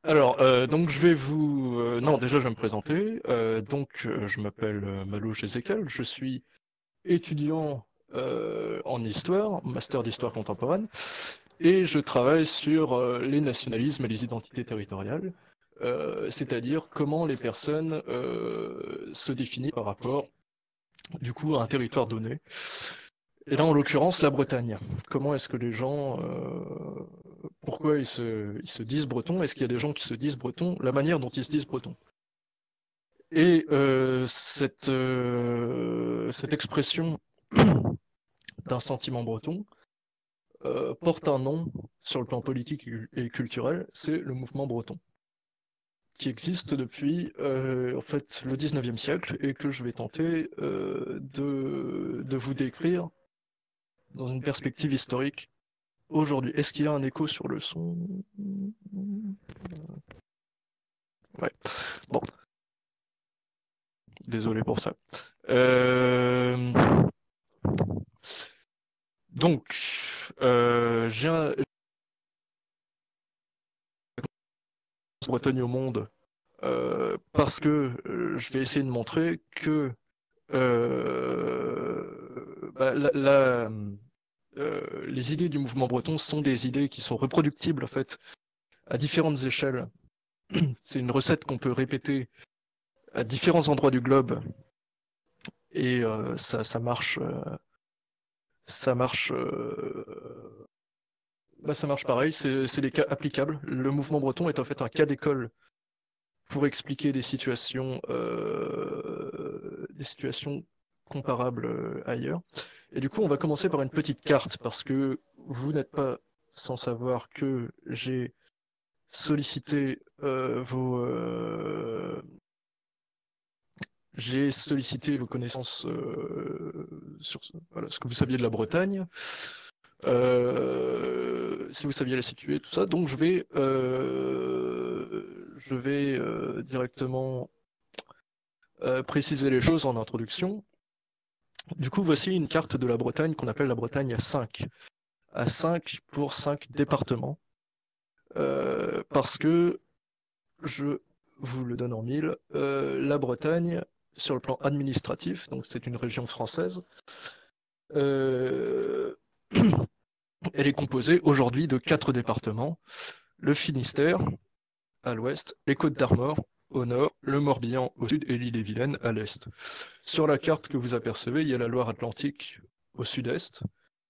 Alors, donc je vais vous... non, déjà je vais me présenter. Je m'appelle Malouche Ezekiel, je suis étudiant en histoire, master d'histoire contemporaine, et je travaille sur les nationalismes et les identités territoriales, c'est-à-dire comment les personnes se définissent par rapport, du coup, à un territoire donné. Et là, en l'occurrence, la Bretagne. Comment est-ce que les gens... pourquoi ils se disent bretons? Est-ce qu'il y a des gens qui se disent bretons? La manière dont ils se disent bretons. Et cette expression d'un sentiment breton porte un nom sur le plan politique et culturel, c'est le mouvement breton, qui existe depuis en fait, le 19e siècle et que je vais tenter de vous décrire dans une perspective historique aujourd'hui. Est-ce qu'il y a un écho sur le son? Ouais. Bon, désolé pour ça. Euh... Donc, j'ai un Bretagne au monde parce que je vais essayer de montrer que les idées du mouvement breton sont des idées qui sont reproductibles en fait à différentes échelles. C'est une recette qu'on peut répéter à différents endroits du globe et ça marche, ça marche, ça marche pareil. C'est des cas applicables. Le mouvement breton est en fait un cas d'école pour expliquer des situations comparables ailleurs. Et du coup, on va commencer par une petite carte parce que vous n'êtes pas sans savoir que sollicité j'ai sollicité vos connaissances sur voilà, ce que vous saviez de la Bretagne, si vous saviez la situer, tout ça. Donc je vais directement préciser les choses en introduction. Du coup, voici une carte de la Bretagne qu'on appelle la Bretagne à 5. À 5 pour 5 départements. Parce que, je vous le donne en mille, la Bretagne, sur le plan administratif, donc c'est une région française, euh, elle est composée aujourd'hui de 4 départements. Le Finistère, à l'ouest, les Côtes-d'Armor, au nord, le Morbihan au sud et l'Ille-et-Vilaine à l'est. Sur la carte que vous apercevez, il y a la Loire-Atlantique au sud-est.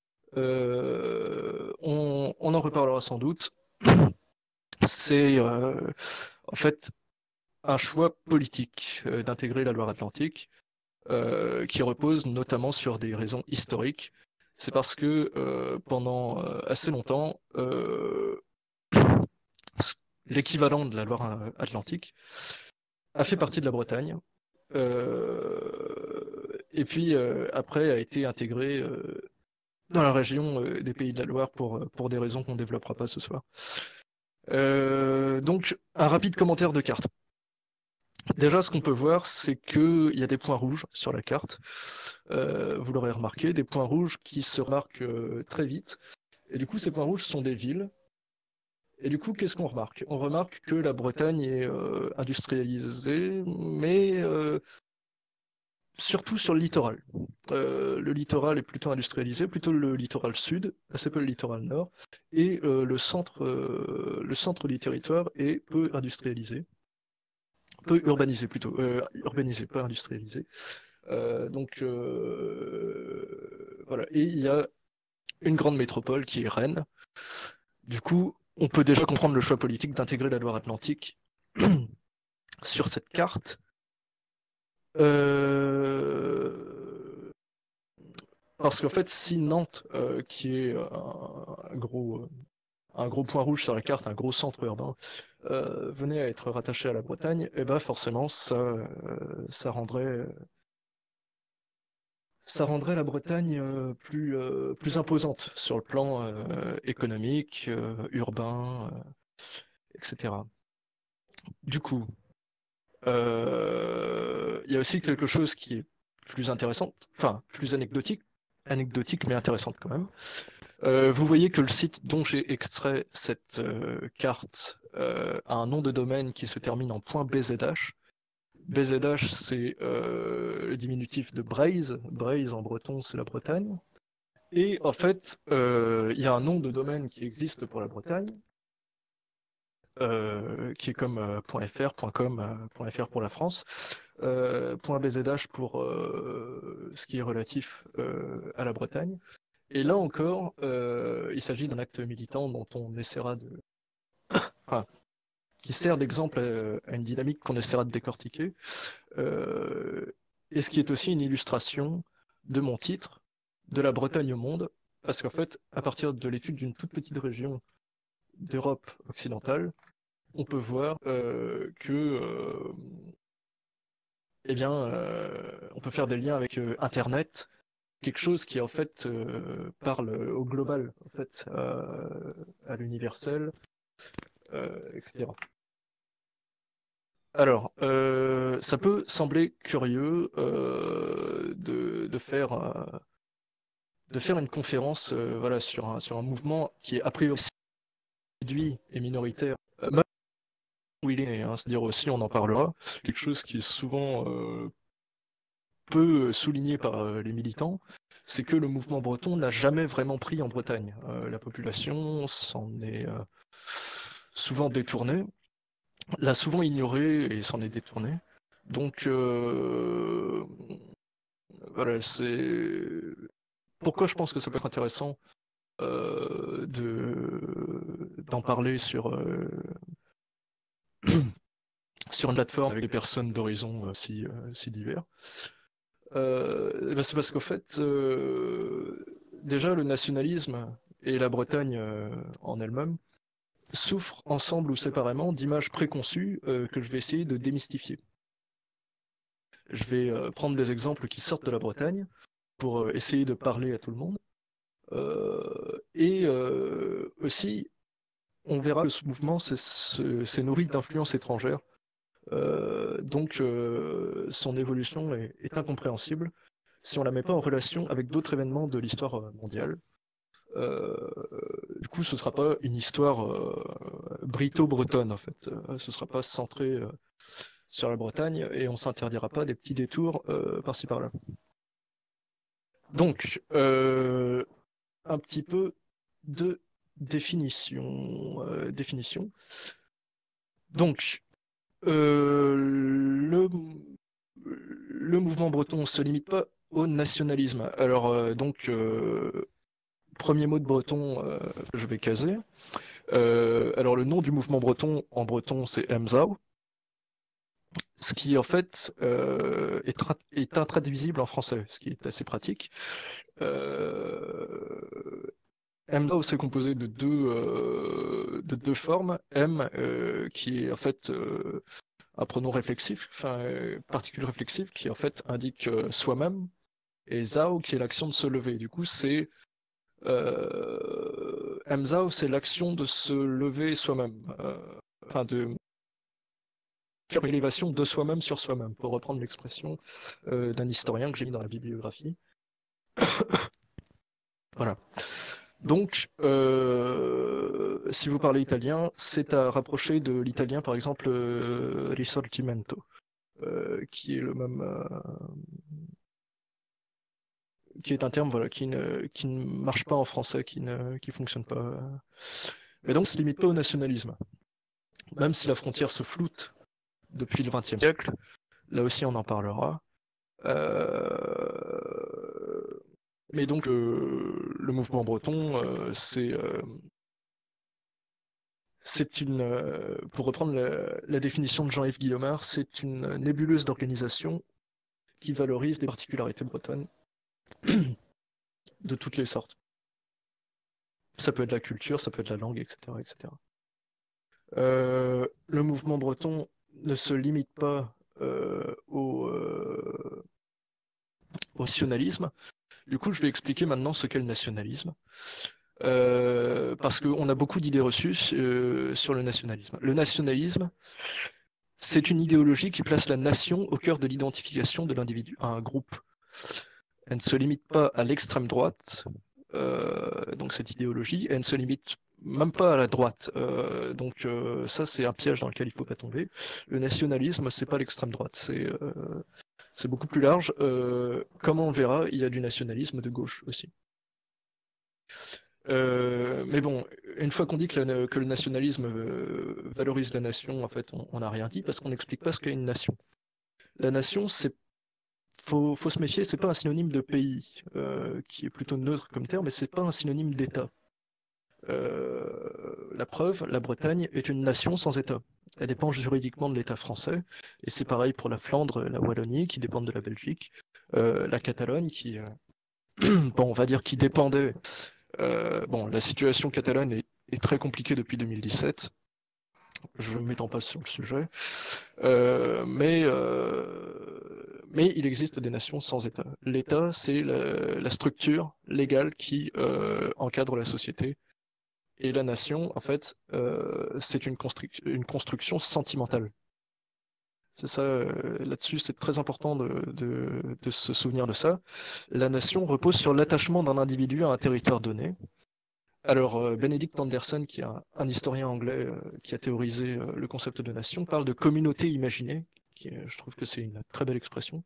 On en reparlera sans doute. C'est en fait un choix politique d'intégrer la Loire-Atlantique qui repose notamment sur des raisons historiques. C'est parce que pendant assez longtemps, l'équivalent de la Loire-Atlantique a fait partie de la Bretagne. Et puis après a été intégré dans la région des Pays de la Loire pour des raisons qu'on ne développera pas ce soir. Donc, un rapide commentaire de carte. Déjà, ce qu'on peut voir, c'est qu'il y a des points rouges sur la carte. Vous l'aurez remarqué, des points rouges qui se remarquent très vite. Et du coup, ces points rouges sont des villes. Et du coup, qu'est-ce qu'on remarque? On remarque que la Bretagne est industrialisée, mais surtout sur le littoral. Le littoral est plutôt industrialisé, plutôt le littoral sud, assez peu le littoral nord, et le centre du territoire est peu industrialisé, peu urbanisé plutôt, urbanisé, pas industrialisé. Voilà, et il y a une grande métropole qui est Rennes. Du coup, on peut déjà comprendre le choix politique d'intégrer la Loire-Atlantique sur cette carte. Parce qu'en fait, si Nantes, qui est un gros point rouge sur la carte, un gros centre urbain, venait à être rattaché à la Bretagne, et ben forcément, ça rendrait la Bretagne plus imposante sur le plan économique, urbain, etc. Du coup, il y a aussi quelque chose qui est plus intéressant, enfin plus anecdotique mais intéressante quand même. Vous voyez que le site dont j'ai extrait cette carte a un nom de domaine qui se termine en .bzh. BZH, c'est le diminutif de Braise. Braise en breton, c'est la Bretagne. Et en fait, il y a un nom de domaine qui existe pour la Bretagne, qui est comme .fr, .com, .fr pour la France, .bzh pour ce qui est relatif à la Bretagne. Et là encore, il s'agit d'un acte militant dont on essaiera de... Enfin, qui sert d'exemple à une dynamique qu'on essaiera de décortiquer, et ce qui est aussi une illustration de mon titre, de la Bretagne au monde, parce qu'en fait, à partir de l'étude d'une toute petite région d'Europe occidentale, on peut voir eh bien, on peut faire des liens avec Internet, quelque chose qui en fait parle au global, en fait, à l'universel, etc. Alors, ça peut sembler curieux de faire une conférence voilà, sur un mouvement qui est a priori réduit et minoritaire, même où il est né, hein, c'est-à-dire aussi, on en parlera, quelque chose qui est souvent peu souligné par les militants, c'est que le mouvement breton n'a jamais vraiment pris en Bretagne. La population s'en est souvent détournée, l'a souvent ignoré et s'en est détournée. Donc, voilà, c'est pourquoi je pense que ça peut être intéressant d'en parler sur une plateforme avec des personnes d'horizons si divers. C'est parce qu'en fait, déjà le nationalisme et la Bretagne en elle-même souffrent ensemble ou séparément d'images préconçues que je vais essayer de démystifier. Je vais prendre des exemples qui sortent de la Bretagne pour essayer de parler à tout le monde. Et aussi, on verra que ce mouvement s'est nourri d'influences étrangères. Donc, son évolution est incompréhensible si on ne la met pas en relation avec d'autres événements de l'histoire mondiale. Du coup, ce ne sera pas une histoire brito-bretonne, en fait. Ce ne sera pas centré sur la Bretagne et on ne s'interdira pas des petits détours par-ci par-là. Donc, un petit peu de définition. Donc, le mouvement breton ne se limite pas au nationalisme. Alors, premier mot de breton, je vais caser. Alors, le nom du mouvement breton en breton, c'est Emzao, ce qui en fait est intraduisible en français, ce qui est assez pratique. Mzao, c'est composé de deux formes. M, qui est en fait un pronom réflexif, enfin particule réflexive, qui en fait indique soi-même, et Zao, qui est l'action de se lever. Du coup, c'est Mzao, c'est l'action de se lever soi-même, enfin de faire une élévation de soi-même sur soi-même, pour reprendre l'expression d'un historien que j'ai mis dans la bibliographie. Voilà. Donc, si vous parlez italien, c'est à rapprocher de l'italien, par exemple, risorgimento, qui est le même, qui est un terme voilà, qui ne marche pas en français, qui fonctionne pas. Mais donc, ça se limite pas au nationalisme. Même si la frontière se floute depuis le XXe siècle, là aussi on en parlera. Mais donc, le mouvement breton, c'est pour reprendre la définition de Jean-Yves Guillomard, c'est une nébuleuse d'organisation qui valorise les particularités bretonnes de toutes les sortes. Ça peut être la culture, ça peut être la langue, etc. etc. Le mouvement breton ne se limite pas au nationalisme. Du coup, je vais expliquer maintenant ce qu'est le nationalisme. Parce qu'on a beaucoup d'idées reçues sur le nationalisme. Le nationalisme, c'est une idéologie qui place la nation au cœur de l'identification de l'individu à un groupe. Elle ne se limite pas à l'extrême droite, donc cette idéologie, elle ne se limite même pas à la droite. Donc ça, c'est un piège dans lequel il faut pas tomber. Le nationalisme, c'est pas l'extrême droite, c'est beaucoup plus large. Comme on le verra, il y a du nationalisme de gauche aussi. Mais bon, une fois qu'on dit que le nationalisme valorise la nation, en fait, on n'a rien dit parce qu'on n'explique pas ce qu'est une nation. La nation, faut se méfier, c'est pas un synonyme de pays, qui est plutôt neutre comme terme, mais c'est pas un synonyme d'État. La preuve, la Bretagne est une nation sans État. Elle dépend juridiquement de l'État français, et c'est pareil pour la Flandre, la Wallonie, qui dépendent de la Belgique, la Catalogne, bon, on va dire qui dépendait. Bon, la situation catalane est très compliquée depuis 2017. Je ne m'étends pas sur le sujet. Mais il existe des nations sans État. L'État, c'est la structure légale qui encadre la société. Et la nation, en fait, c'est une construction sentimentale. C'est ça, là-dessus, c'est très important de se souvenir de ça. La nation repose sur l'attachement d'un individu à un territoire donné. Alors, Benedict Anderson, qui est un historien anglais qui a théorisé le concept de nation, parle de communauté imaginée, je trouve que c'est une très belle expression.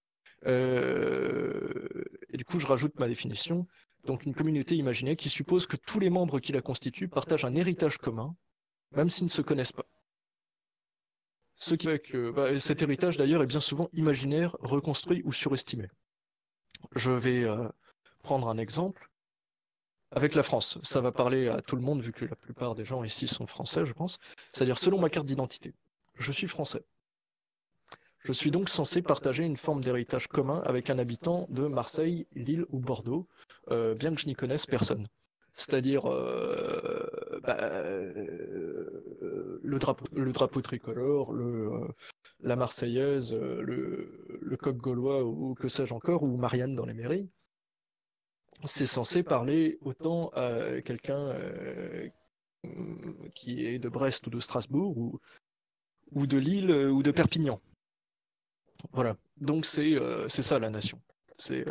Et du coup, je rajoute ma définition. Donc, une communauté imaginée qui suppose que tous les membres qui la constituent partagent un héritage commun, même s'ils ne se connaissent pas. Ce qui fait que cet héritage, d'ailleurs, est bien souvent imaginaire, reconstruit ou surestimé. Je vais prendre un exemple. Avec la France, ça va parler à tout le monde, vu que la plupart des gens ici sont français, je pense. C'est-à-dire, selon ma carte d'identité, je suis français. Je suis donc censé partager une forme d'héritage commun avec un habitant de Marseille, Lille ou Bordeaux, bien que je n'y connaisse personne. C'est-à-dire le drapeau tricolore, la Marseillaise, le coq gaulois ou que sais-je encore, ou Marianne dans les mairies. C'est censé parler autant à quelqu'un qui est de Brest ou de Strasbourg ou de Lille ou de Perpignan. Voilà. Donc c'est ça la nation. C'est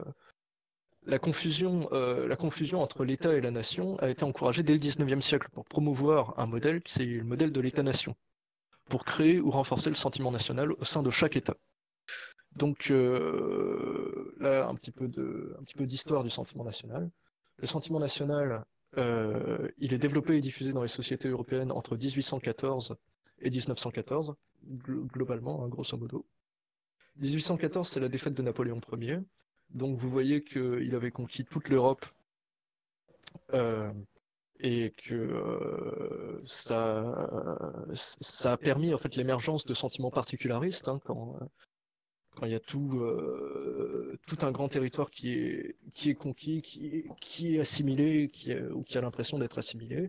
la confusion entre l'État et la nation a été encouragée dès le 19e siècle pour promouvoir un modèle qui c'est le modèle de l'État-nation, pour créer ou renforcer le sentiment national au sein de chaque État. Donc là, un petit peu d'histoire du sentiment national. Le sentiment national, il est développé et diffusé dans les sociétés européennes entre 1814 et 1914, globalement, hein, grosso modo. 1814, c'est la défaite de Napoléon Ier. Donc vous voyez qu'il avait conquis toute l'Europe euh, et que ça a permis en fait l'émergence de sentiments particularistes, hein, quand il y a tout un grand territoire qui est conquis, qui est assimilé, ou qui a l'impression d'être assimilé,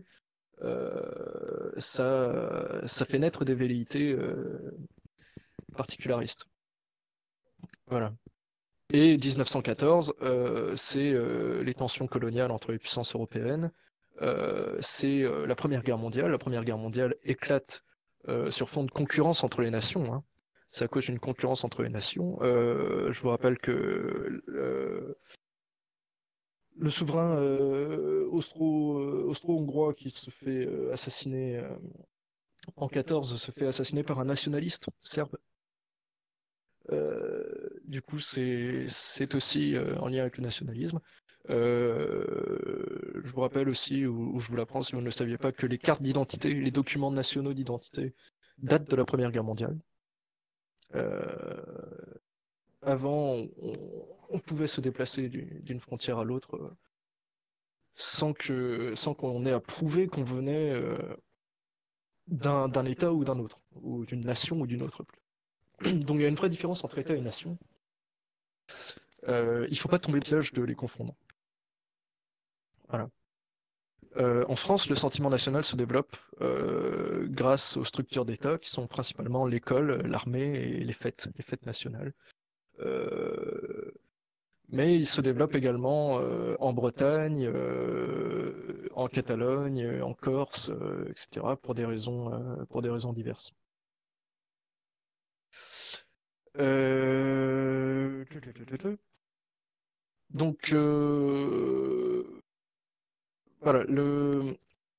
ça fait naître des velléités particularistes. Voilà. Et 1914, c'est les tensions coloniales entre les puissances européennes. C'est la Première Guerre mondiale. La Première Guerre mondiale éclate sur fond de concurrence entre les nations, hein. C'est à cause d'une concurrence entre les nations. Je vous rappelle que le souverain austro-hongrois qui se fait assassiner en 14 se fait assassiner par un nationaliste serbe. Du coup, c'est aussi en lien avec le nationalisme. Je vous rappelle aussi, ou je vous l'apprends si vous ne le saviez pas, que les cartes d'identité, les documents nationaux d'identité datent de la Première Guerre mondiale. Avant, on pouvait se déplacer d'une frontière à l'autre sans qu'on ait à prouver qu'on venait d'un État ou d'un autre, ou d'une nation ou d'une autre. Donc il y a une vraie différence entre État et nation. Il ne faut pas tomber le piège de les confondre. Voilà. En France, le sentiment national se développe grâce aux structures d'État qui sont principalement l'école, l'armée et les fêtes nationales. Mais il se développe également en Bretagne, en Catalogne, en Corse, etc. Pour des raisons diverses. Euh... Donc voilà,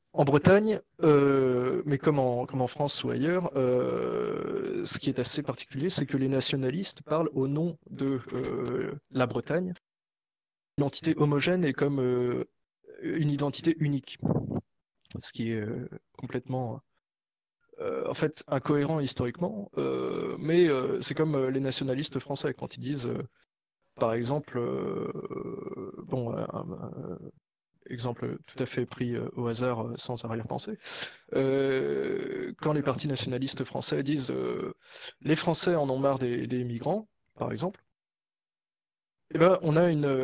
En Bretagne, mais comme en France ou ailleurs, ce qui est assez particulier, c'est que les nationalistes parlent au nom de la Bretagne, une entité homogène et comme une identité unique, ce qui est complètement en fait incohérent historiquement, mais c'est comme les nationalistes français quand ils disent, par exemple, bon, exemple tout à fait pris au hasard sans arrière-pensée, quand les partis nationalistes français disent les Français en ont marre des migrants, par exemple, eh ben, on a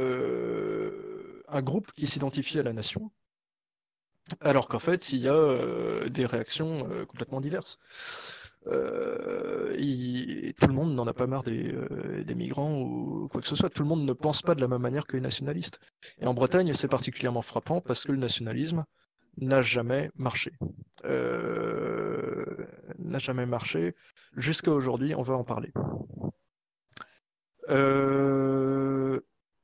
un groupe qui s'identifie à la nation, alors qu'en fait, il y a des réactions complètement diverses. Tout le monde n'en a pas marre des migrants ou quoi que ce soit. Tout le monde ne pense pas de la même manière que les nationalistes. Et en Bretagne, c'est particulièrement frappant parce que le nationalisme n'a jamais marché. Euh, n'a jamais marché. Jusqu'à aujourd'hui, on va en parler. Euh,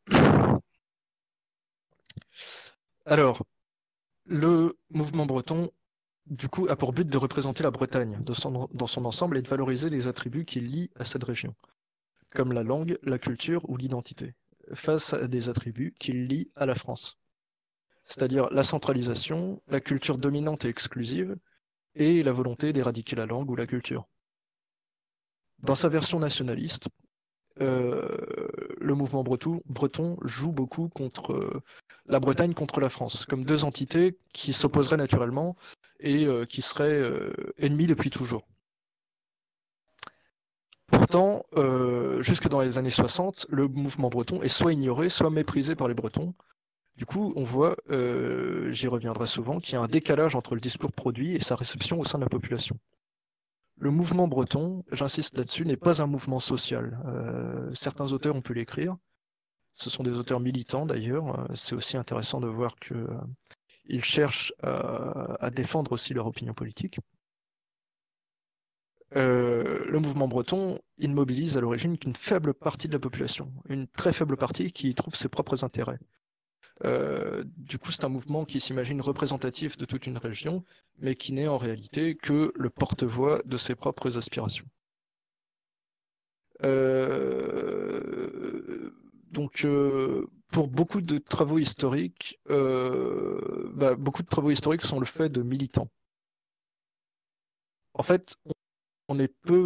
Alors, le mouvement breton, du coup, a pour but de représenter la Bretagne dans son ensemble et de valoriser les attributs qui lient à cette région, comme la langue, la culture ou l'identité, face à des attributs qui lient à la France, c'est-à-dire la centralisation, la culture dominante et exclusive, et la volonté d'éradiquer la langue ou la culture. Dans sa version nationaliste, euh, le mouvement breton joue beaucoup contre la Bretagne contre la France, comme deux entités qui s'opposeraient naturellement et qui seraient ennemies depuis toujours. Pourtant, jusque dans les années 60, le mouvement breton est soit ignoré, soit méprisé par les Bretons. Du coup, on voit, j'y reviendrai souvent, qu'il y a un décalage entre le discours produit et sa réception au sein de la population. Le mouvement breton, j'insiste là-dessus, n'est pas un mouvement social. Certains auteurs ont pu l'écrire. Ce sont des auteurs militants d'ailleurs. C'est aussi intéressant de voir qu'ils cherchent à défendre aussi leur opinion politique. Le mouvement breton, il ne mobilise à l'origine qu'une faible partie de la population, une très faible partie qui y trouve ses propres intérêts. Du coup, c'est un mouvement qui s'imagine représentatif de toute une région, mais qui n'est en réalité que le porte-voix de ses propres aspirations. Donc, pour beaucoup de travaux historiques, beaucoup de travaux historiques sont le fait de militants. En fait, on est peu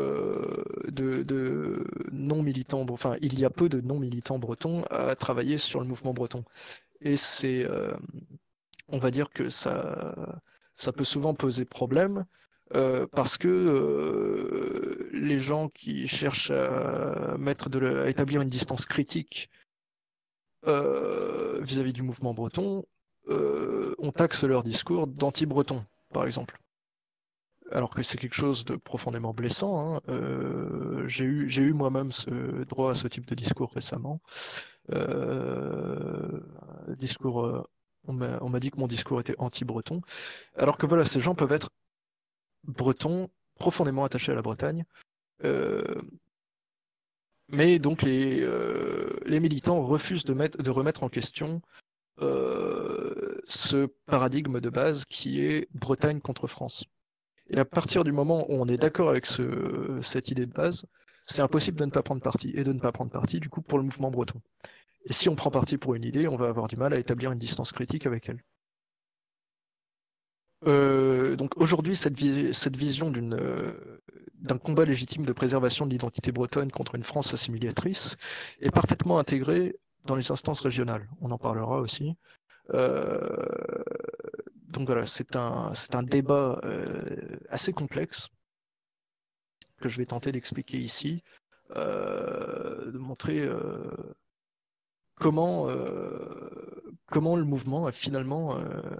de non-militants, enfin, il y a peu de non-militants bretons à travailler sur le mouvement breton. Et on va dire que ça peut souvent poser problème parce que les gens qui cherchent à établir une distance critique vis-à-vis du mouvement breton, on taxe leur discours d'anti-breton, par exemple. Alors que c'est quelque chose de profondément blessant, hein. J'ai eu moi-même droit à ce type de discours récemment. Euh, discours, on m'a dit que mon discours était anti-breton. Alors que voilà, ces gens peuvent être bretons, profondément attachés à la Bretagne. Euh, mais donc les militants refusent de remettre en question ce paradigme de base qui est Bretagne contre France. Et à partir du moment où on est d'accord avec cette idée de base, c'est impossible de ne pas prendre parti, et de ne pas prendre parti du coup pour le mouvement breton. Et si on prend parti pour une idée, on va avoir du mal à établir une distance critique avec elle. Donc aujourd'hui, cette vision d'un combat légitime de préservation de l'identité bretonne contre une France assimilatrice est parfaitement intégrée dans les instances régionales. On en parlera aussi. Euh, donc voilà, c'est un débat assez complexe que je vais tenter d'expliquer ici, de montrer comment le mouvement a finalement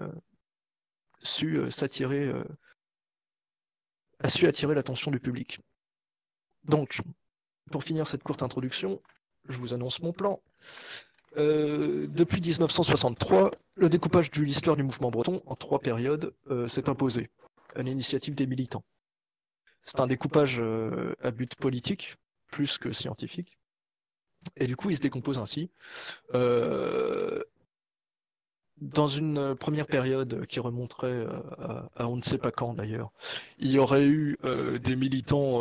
su s'attirer, a su attirer l'attention du public. Donc, pour finir cette courte introduction, je vous annonce mon plan. Depuis 1963, le découpage de l'histoire du mouvement breton en 3 périodes s'est imposé à l'initiative des militants. C'est un découpage à but politique, plus que scientifique. Et du coup, il se décompose ainsi. Euh, dans une première période qui remonterait à on ne sait pas quand d'ailleurs, il y aurait eu des militants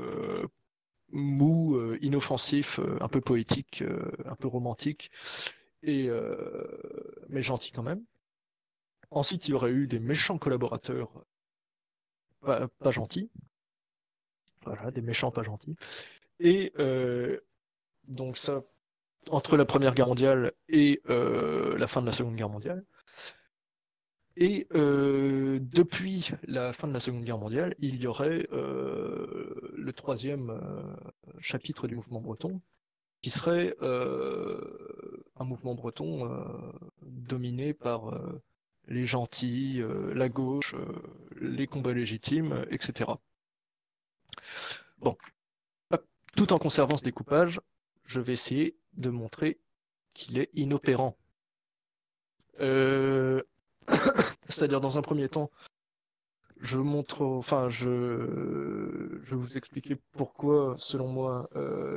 mous, inoffensifs, un peu poétiques, un peu romantiques, mais gentils quand même. Ensuite, il y aurait eu des méchants collaborateurs, pas gentils, voilà, des méchants pas gentils. Et donc ça, entre la Première Guerre mondiale et la fin de la Seconde Guerre mondiale. Et depuis la fin de la Seconde Guerre mondiale, il y aurait le troisième chapitre du mouvement breton, qui serait un mouvement breton dominé par les gentils, la gauche, les combats légitimes, etc. Bon, tout en conservant ce découpage, je vais essayer de montrer qu'il est inopérant. C'est-à-dire, dans un premier temps, je vais vous expliquer pourquoi, selon moi,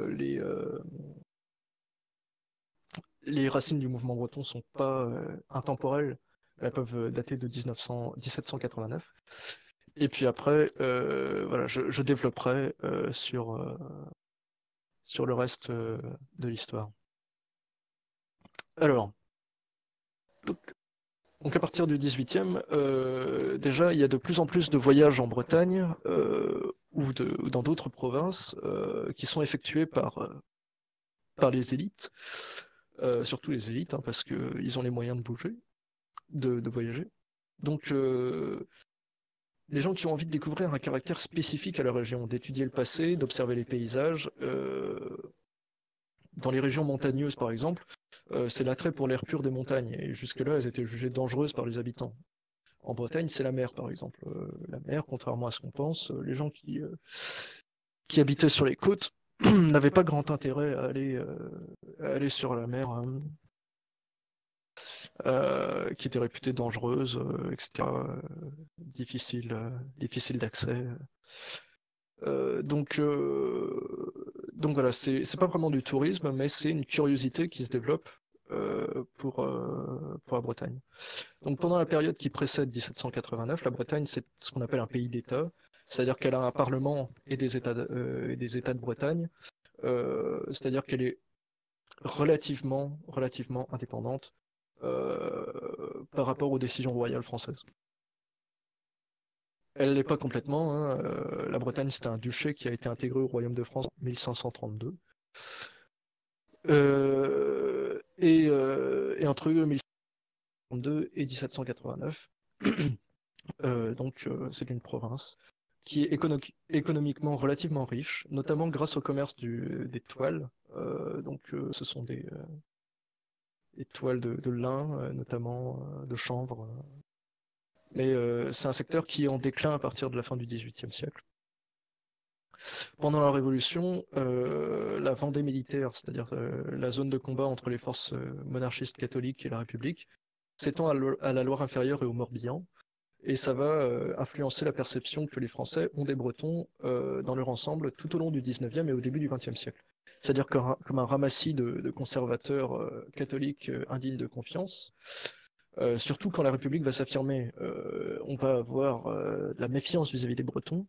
les racines du mouvement breton sont pas intemporelles. Elles peuvent dater de 1789. Et puis après, voilà, je développerai sur le reste de l'histoire. Alors, donc à partir du 18e, déjà, il y a de plus en plus de voyages en Bretagne ou dans d'autres provinces qui sont effectués par les élites, surtout les élites, hein, parce qu'ils ont les moyens de bouger, de voyager. Donc, des gens qui ont envie de découvrir un caractère spécifique à la région, d'étudier le passé, d'observer les paysages. Dans les régions montagneuses, par exemple, c'est l'attrait pour l'air pur des montagnes, et jusque-là, elles étaient jugées dangereuses par les habitants. En Bretagne, c'est la mer, par exemple. La mer, contrairement à ce qu'on pense, les gens qui habitaient sur les côtes n'avaient pas grand intérêt à aller sur la mer, hein, qui était réputée dangereuse, etc. Difficile d'accès. Donc, voilà, c'est pas vraiment du tourisme, mais c'est une curiosité qui se développe pour la Bretagne. Donc pendant la période qui précède 1789, la Bretagne, c'est ce qu'on appelle un pays d'État, c'est-à-dire qu'elle a un parlement et des États de Bretagne, c'est-à-dire qu'elle est relativement indépendante par rapport aux décisions royales françaises. Elle l'est pas complètement, hein, la Bretagne, c'était un duché qui a été intégré au Royaume de France en 1532. Et entre 1532 et 1789, c'est une province qui est économiquement relativement riche, notamment grâce au commerce des toiles. Ce sont des toiles de lin, notamment de chanvre. Mais c'est un secteur qui est en déclin à partir de la fin du XVIIIe siècle. Pendant la Révolution, la Vendée militaire, c'est-à-dire la zone de combat entre les forces monarchistes catholiques et la République, s'étend à la Loire inférieure et au Morbihan, et ça va influencer la perception que les Français ont des Bretons dans leur ensemble tout au long du XIXe et au début du XXe siècle. C'est-à-dire comme un ramassis de conservateurs catholiques indignes de confiance. Surtout quand la République va s'affirmer, on va avoir de la méfiance vis-à-vis des Bretons,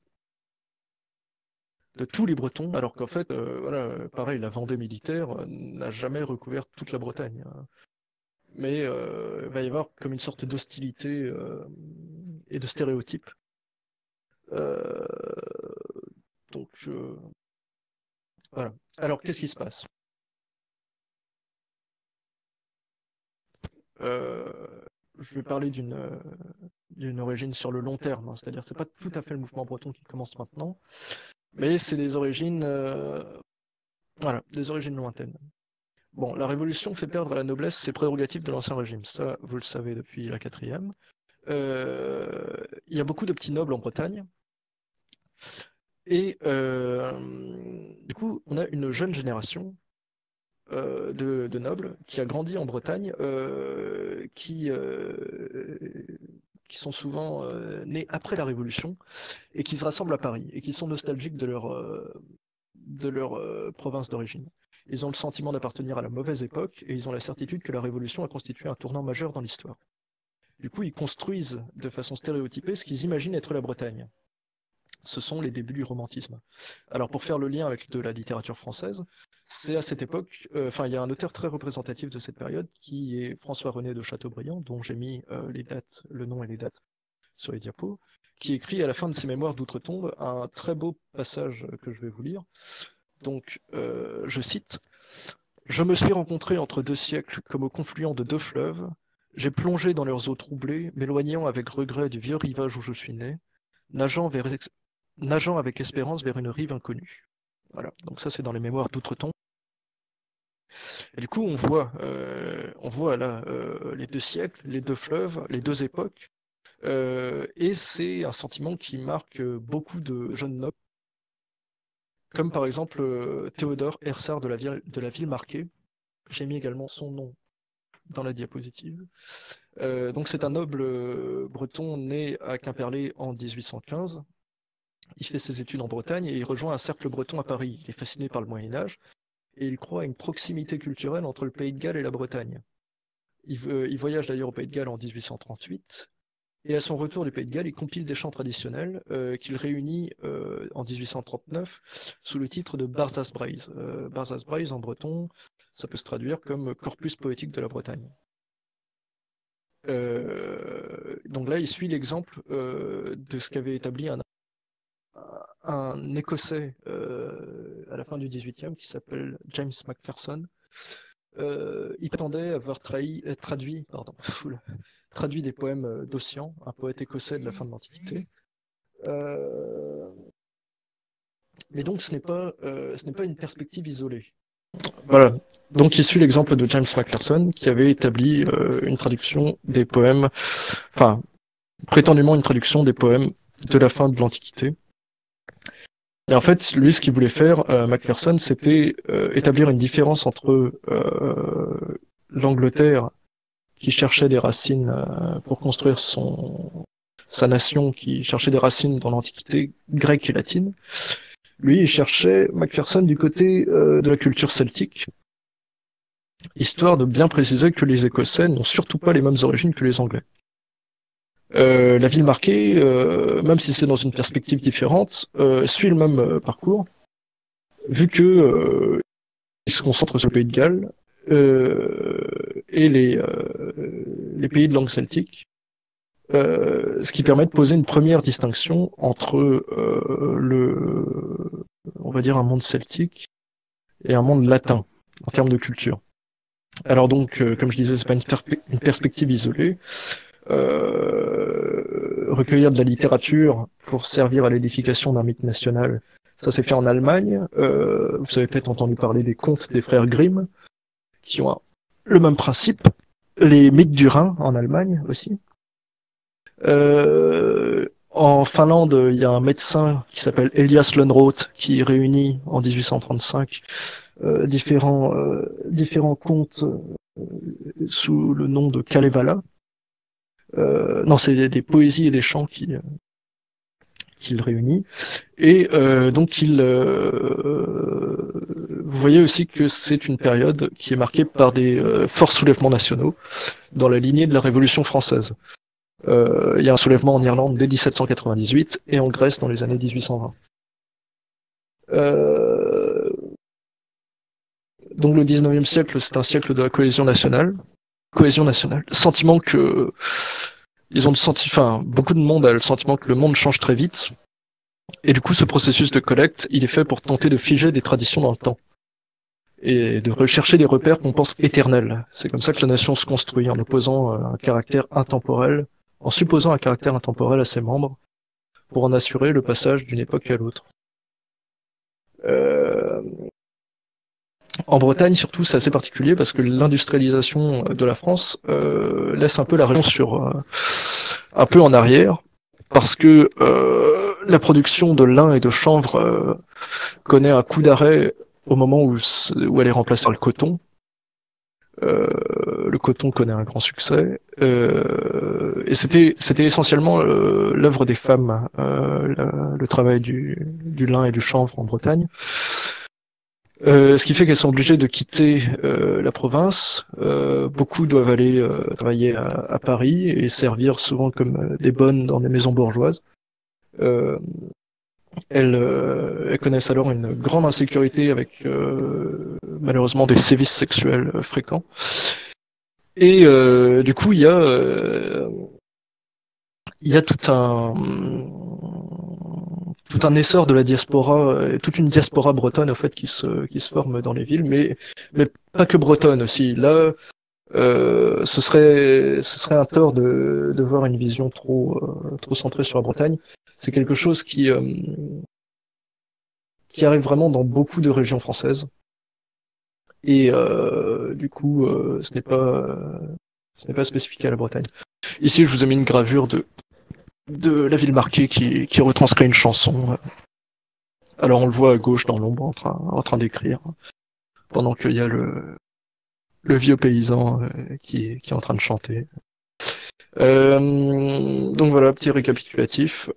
de tous les Bretons, alors qu'en fait, voilà, pareil, la Vendée militaire n'a jamais recouvert toute la Bretagne, hein. Mais il va y avoir comme une sorte d'hostilité et de stéréotype. Euh, voilà. Alors, qu'est-ce qui se passe? Euh, je vais parler d'une origine sur le long terme, hein, c'est-à-dire c'est pas tout à fait le mouvement breton qui commence maintenant, mais c'est des origines, voilà, des origines lointaines. Bon, la Révolution fait perdre à la noblesse ses prérogatives de l'Ancien Régime, ça vous le savez depuis la 4e. Il y a beaucoup de petits nobles en Bretagne, et du coup, on a une jeune génération de nobles qui a grandi en Bretagne, qui sont souvent nés après la Révolution et qui se rassemblent à Paris et qui sont nostalgiques de leur province d'origine. Ils ont le sentiment d'appartenir à la mauvaise époque et ils ont la certitude que la Révolution a constitué un tournant majeur dans l'histoire. Du coup, ils construisent de façon stéréotypée ce qu'ils imaginent être la Bretagne. Ce sont les débuts du romantisme. Alors pour faire le lien avec de la littérature française, c'est à cette époque, il y a un auteur très représentatif de cette période qui est François-René de Chateaubriand, dont j'ai mis les dates, le nom et les dates sur les diapos, qui écrit à la fin de ses mémoires d'outre-tombe un très beau passage que je vais vous lire. Donc, je cite: Je me suis rencontré entre deux siècles comme au confluent de deux fleuves. J'ai plongé dans leurs eaux troublées, m'éloignant avec regret du vieux rivage où je suis né, nageant avec espérance vers une rive inconnue. Voilà, donc ça c'est dans les mémoires d'outre-tombe. Et du coup, on voit là les deux siècles, les deux fleuves, les deux époques, et c'est un sentiment qui marque beaucoup de jeunes nobles, comme par exemple Théodore Hersart de la ville marquée. J'ai mis également son nom dans la diapositive. Donc c'est un noble breton né à Quimperlé en 1815. Il fait ses études en Bretagne et il rejoint un cercle breton à Paris. Il est fasciné par le Moyen-Âge et il croit à une proximité culturelle entre le Pays de Galles et la Bretagne. Il voyage d'ailleurs au Pays de Galles en 1838 et à son retour du Pays de Galles, il compile des chants traditionnels qu'il réunit en 1839 sous le titre de Barzaz Braise. Barzaz Braise en breton, ça peut se traduire comme corpus poétique de la Bretagne. Donc là, il suit l'exemple de ce qu'avait établi un Écossais à la fin du XVIIIe qui s'appelle James Macpherson. Il prétendait avoir traduit des poèmes d'Ossian, un poète écossais de la fin de l'Antiquité. Mais donc ce n'est pas une perspective isolée. Voilà. Donc il suit l'exemple de James Macpherson qui avait établi une traduction des poèmes, enfin prétendument une traduction des poèmes de la fin de l'Antiquité. Et en fait, lui, ce qu'il voulait faire, Macpherson, c'était établir une différence entre l'Angleterre, qui cherchait des racines pour construire sa nation, qui cherchait des racines dans l'Antiquité grecque et latine. Lui, il cherchait Macpherson du côté de la culture celtique, histoire de bien préciser que les Écossais n'ont surtout pas les mêmes origines que les Anglais. La ville marquée, même si c'est dans une perspective différente, suit le même parcours, vu que il se concentre sur le Pays de Galles et les pays de langue celtique, ce qui permet de poser une première distinction entre on va dire un monde celtique et un monde latin en termes de culture. Alors donc, comme je disais, c'est pas une perspective isolée. Recueillir de la littérature pour servir à l'édification d'un mythe national, ça s'est fait en Allemagne. Vous avez peut-être entendu parler des contes des frères Grimm, qui ont le même principe. Les mythes du Rhin en Allemagne aussi. En Finlande, il y a un médecin qui s'appelle Elias Lönnrot qui réunit en 1835 différents contes sous le nom de Kalevala. Non, c'est des poésies et des chants qu'il réunit. Et donc vous voyez aussi que c'est une période qui est marquée par des forts soulèvements nationaux dans la lignée de la Révolution française. Il y a un soulèvement en Irlande dès 1798 et en Grèce dans les années 1820. Donc le 19e siècle, c'est un siècle de la cohésion nationale. Sentiment que beaucoup de monde a le sentiment que le monde change très vite. Et du coup, ce processus de collecte, il est fait pour tenter de figer des traditions dans le temps. Et de rechercher des repères qu'on pense éternels. C'est comme ça que la nation se construit, en supposant un caractère intemporel à ses membres, pour en assurer le passage d'une époque à l'autre. En Bretagne, surtout, c'est assez particulier parce que l'industrialisation de la France laisse un peu la région un peu en arrière, parce que la production de lin et de chanvre connaît un coup d'arrêt au moment où elle est remplacée par le coton. Le coton connaît un grand succès, et c'était essentiellement l'œuvre des femmes, le travail du lin et du chanvre en Bretagne. Ce qui fait qu'elles sont obligées de quitter la province. Beaucoup doivent aller travailler à Paris et servir souvent comme des bonnes dans des maisons bourgeoises. Euh, elles connaissent alors une grande insécurité avec malheureusement des sévices sexuels fréquents. Et du coup, il y a tout un essor de la diaspora, toute une diaspora bretonne, en fait, qui se forme dans les villes, mais pas que bretonne aussi. Là, ce serait un tort de voir une vision trop centrée sur la Bretagne. C'est quelque chose qui arrive vraiment dans beaucoup de régions françaises. Et du coup, ce n'est pas spécifique à la Bretagne. Ici, je vous ai mis une gravure de la ville marquée qui retranscrit une chanson. Alors on le voit à gauche dans l'ombre en train d'écrire, pendant qu'il y a le vieux paysan qui est en train de chanter. Donc voilà, petit récapitulatif.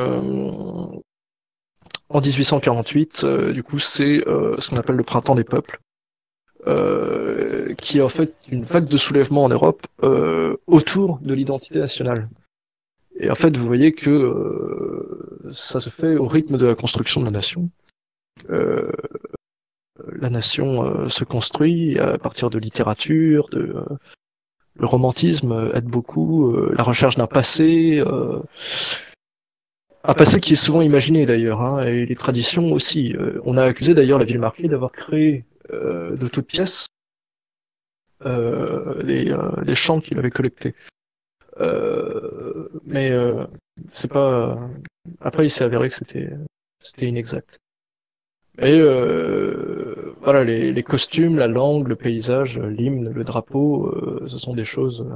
En 1848, du coup, c'est ce qu'on appelle le printemps des peuples, qui est en fait une vague de soulèvement en Europe autour de l'identité nationale. Et en fait, vous voyez que ça se fait au rythme de la construction de la nation. Euh, la nation se construit à partir de littérature, le romantisme aide beaucoup, la recherche d'un passé, un passé qui est souvent imaginé d'ailleurs, hein, et les traditions aussi. On a accusé d'ailleurs la ville marquée d'avoir créé de toutes pièces les chants qu'il avait collectés. Mais c'est pas. Après, il s'est avéré que c'était inexact. Et voilà, les costumes, la langue, le paysage, l'hymne, le drapeau, ce sont des choses.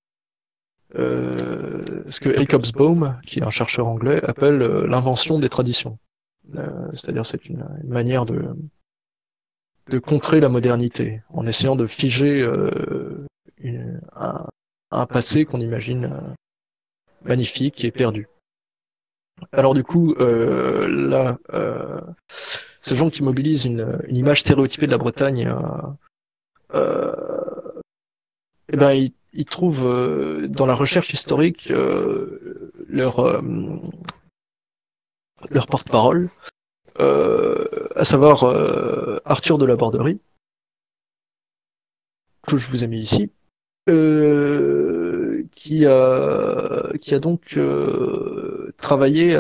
Ce que Jacobsbaum, qui est un chercheur anglais, appelle l'invention des traditions. C'est-à-dire c'est une manière de contrer la modernité, en essayant de figer un passé qu'on imagine magnifique et perdu. Alors du coup, là, ces gens qui mobilisent une image stéréotypée de la Bretagne, eh ben, ils trouvent dans la recherche historique leur porte-parole, à savoir Arthur de la Borderie, que je vous ai mis ici, qui a donc travaillé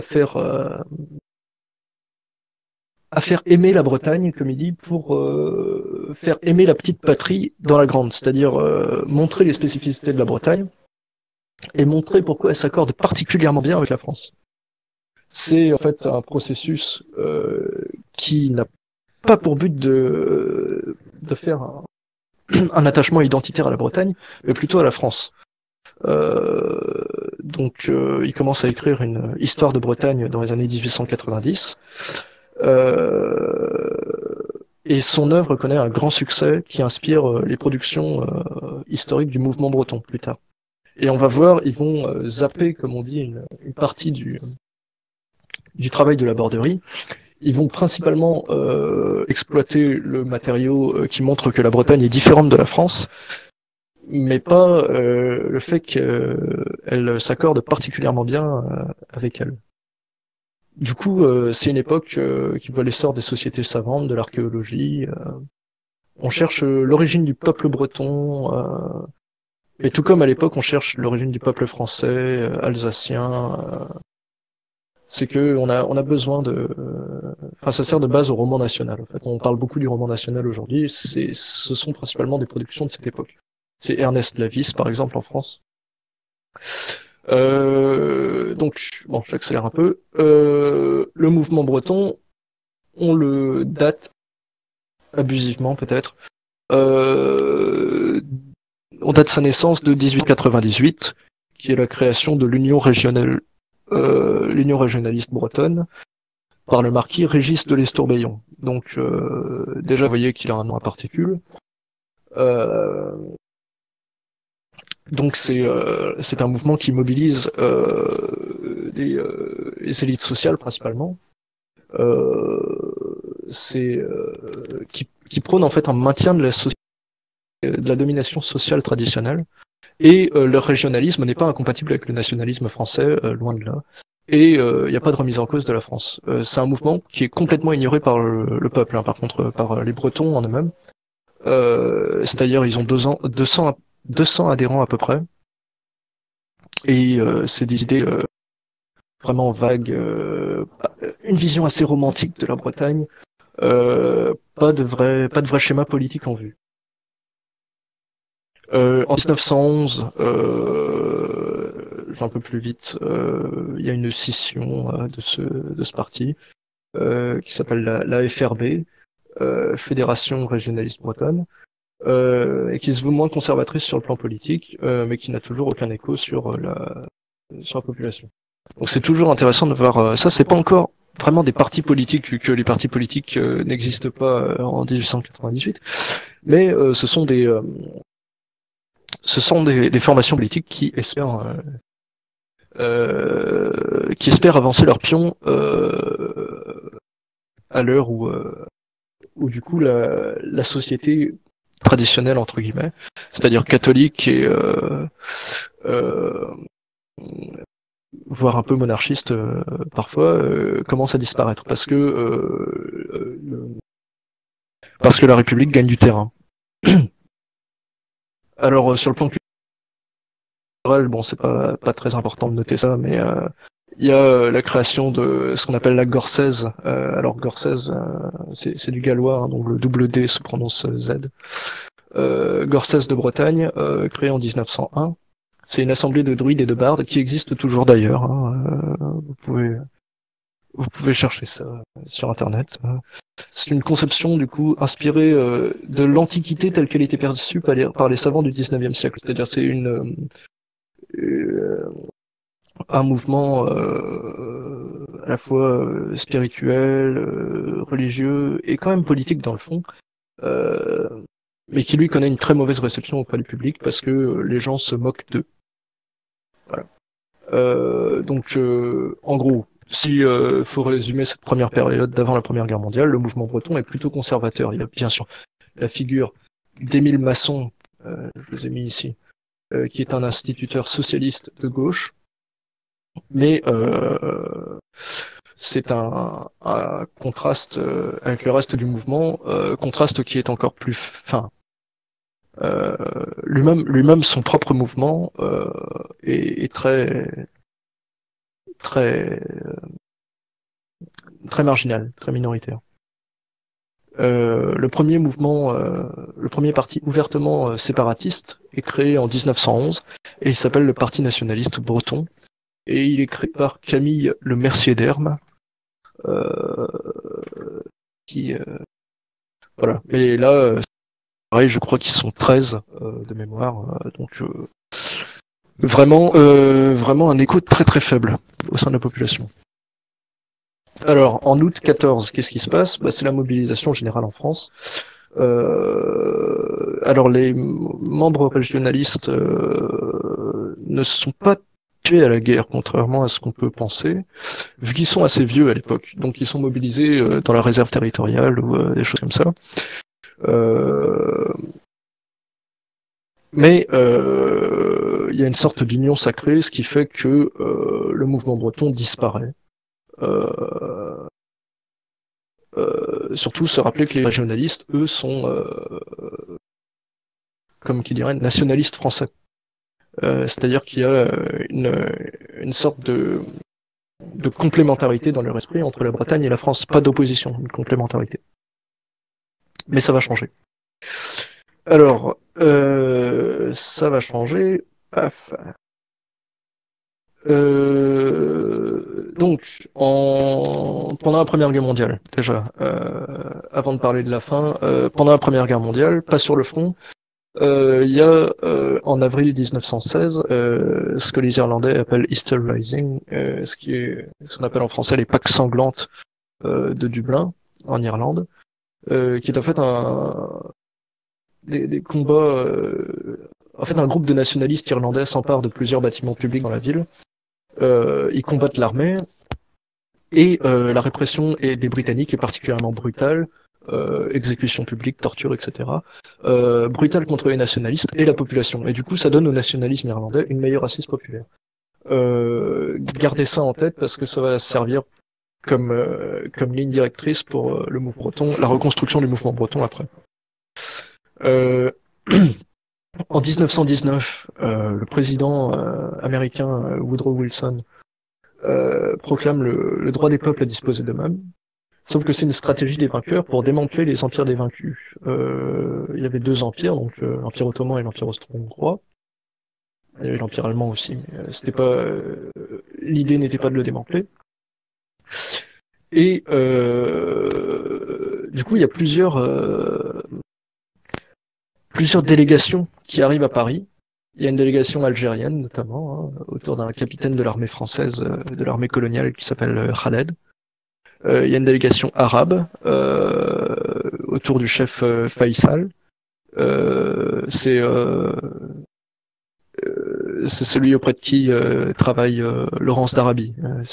à faire aimer la Bretagne, comme il dit, pour faire aimer la petite patrie dans la grande, c'est-à-dire montrer les spécificités de la Bretagne et montrer pourquoi elle s'accorde particulièrement bien avec la France. C'est en fait un processus qui n'a pas pour but de faire un attachement identitaire à la Bretagne, mais plutôt à la France. Donc il commence à écrire une histoire de Bretagne dans les années 1890. Et son œuvre connaît un grand succès qui inspire les productions historiques du mouvement breton plus tard. Et on va voir, ils vont zapper, comme on dit, une partie du travail de la Borderie. Ils vont principalement exploiter le matériau qui montre que la Bretagne est différente de la France, mais pas le fait qu'elle s'accorde particulièrement bien avec elle. Du coup, c'est une époque qui voit l'essor des sociétés savantes, de l'archéologie. On cherche l'origine du peuple breton, et tout comme à l'époque, on cherche l'origine du peuple français, alsacien. C'est que on a besoin enfin, ça sert de base au roman national. En fait, on parle beaucoup du roman national aujourd'hui. Ce sont principalement des productions de cette époque. C'est Ernest Lavis, par exemple, en France. Donc, bon, j'accélère un peu. Le mouvement breton, on le date abusivement peut-être. Euh, on date sa naissance de 1898, qui est la création de l'Union régionale, l'Union régionaliste bretonne, par le marquis Régis de l'Estourbillon. Donc déjà, vous voyez qu'il a un nom à particules. Euh, donc c'est un mouvement qui mobilise les élites sociales principalement. qui prône en fait un maintien de la domination sociale traditionnelle. Et le régionalisme n'est pas incompatible avec le nationalisme français, loin de là. Et il n'y a pas de remise en cause de la France. C'est un mouvement qui est complètement ignoré par le peuple, hein, par contre, par les Bretons en eux-mêmes. C'est-à-dire, ils ont 200 adhérents à peu près. Et c'est des idées vraiment vagues, une vision assez romantique de la Bretagne, pas de vrai schéma politique en vue. En 1911, un peu plus vite, il y a une scission de ce parti qui s'appelle la FRB, Fédération Régionaliste Bretonne, et qui se veut moins conservatrice sur le plan politique, mais qui n'a toujours aucun écho sur la population. Donc c'est toujours intéressant de voir ça. C'est pas encore vraiment des partis politiques, vu que les partis politiques n'existent pas en 1898, mais ce sont des formations politiques qui espèrent avancer leur pion à l'heure où du coup la société traditionnelle entre guillemets, c'est-à-dire catholique et voire un peu monarchiste parfois, commence à disparaître parce que la République gagne du terrain. Alors sur le plan culturel, bon c'est pas très important de noter ça, mais il y a la création de ce qu'on appelle la Gorsaise. Alors Gorsaise, c'est du gallois, hein, donc le double D se prononce Z. Gorsaise de Bretagne, créée en 1901. C'est une assemblée de druides et de bardes qui existe toujours d'ailleurs. Hein. Vous pouvez chercher ça sur Internet. C'est une conception du coup inspirée de l'Antiquité telle qu'elle était perçue par les savants du 19e siècle. C'est-à-dire c'est un mouvement à la fois spirituel, religieux et quand même politique dans le fond, mais qui lui connaît une très mauvaise réception auprès du public parce que les gens se moquent d'eux. Voilà. Donc en gros, si faut résumer cette première période d'avant la Première Guerre mondiale, le mouvement breton est plutôt conservateur. Il y a bien sûr la figure d'Émile Masson, je vous ai mis ici, qui est un instituteur socialiste de gauche, mais c'est un contraste avec le reste du mouvement, contraste qui est encore plus, lui-même son propre mouvement est très marginal, très minoritaire. Le premier parti ouvertement séparatiste est créé en 1911 et il s'appelle le Parti nationaliste breton et il est créé par Camille Le Mercier d'Hermes qui voilà. Et là pareil, je crois qu'ils sont 13 de mémoire, donc vraiment un écho très très faible au sein de la population. Alors, en août 14, qu'est-ce qui se passe ? C'est la mobilisation générale en France. Alors, les membres régionalistes ne sont pas tués à la guerre, contrairement à ce qu'on peut penser, vu qu'ils sont assez vieux à l'époque. Donc, ils sont mobilisés dans la réserve territoriale ou des choses comme ça. Mais il y a une sorte d'union sacrée, ce qui fait que le mouvement breton disparaît. Surtout se rappeler que les régionalistes, eux, sont, comme qui dirait, nationalistes français. C'est-à-dire qu'il y a une sorte de complémentarité dans leur esprit entre la Bretagne et la France. Pas d'opposition, une complémentarité. Mais ça va changer. Alors, ça va changer. Paf. Donc, pendant la Première Guerre mondiale, déjà, avant de parler de la fin, pendant la Première Guerre mondiale, pas sur le front, il y a en avril 1916 ce que les Irlandais appellent Easter Rising, ce qu'on appelle en français les Pâques sanglantes de Dublin, en Irlande, qui est en fait des combats. En fait, un groupe de nationalistes irlandais s'empare de plusieurs bâtiments publics dans la ville. Ils combattent l'armée Et la répression des Britanniques est particulièrement brutale, exécution publique, torture, etc. Brutale contre les nationalistes et la population. Et du coup, ça donne au nationalisme irlandais une meilleure assise populaire. Gardez ça en tête parce que ça va servir comme ligne directrice pour le mouvement breton, la reconstruction du mouvement breton après. En 1919, le président américain Woodrow Wilson proclame le droit des peuples à disposer d'eux-mêmes. Sauf que c'est une stratégie des vainqueurs pour démanteler les empires des vaincus. Il y avait deux empires, donc l'empire ottoman et l'empire austro-hongrois. Il y avait l'empire allemand aussi, mais c'était pas. L'idée n'était pas de le démanteler. Et du coup, il y a plusieurs délégations qui arrivent à Paris. Il y a une délégation algérienne notamment, hein, autour d'un capitaine de l'armée française, de l'armée coloniale qui s'appelle Khaled. Il y a une délégation arabe autour du chef Faisal. C'est celui auprès de qui travaille Laurence d'Arabie,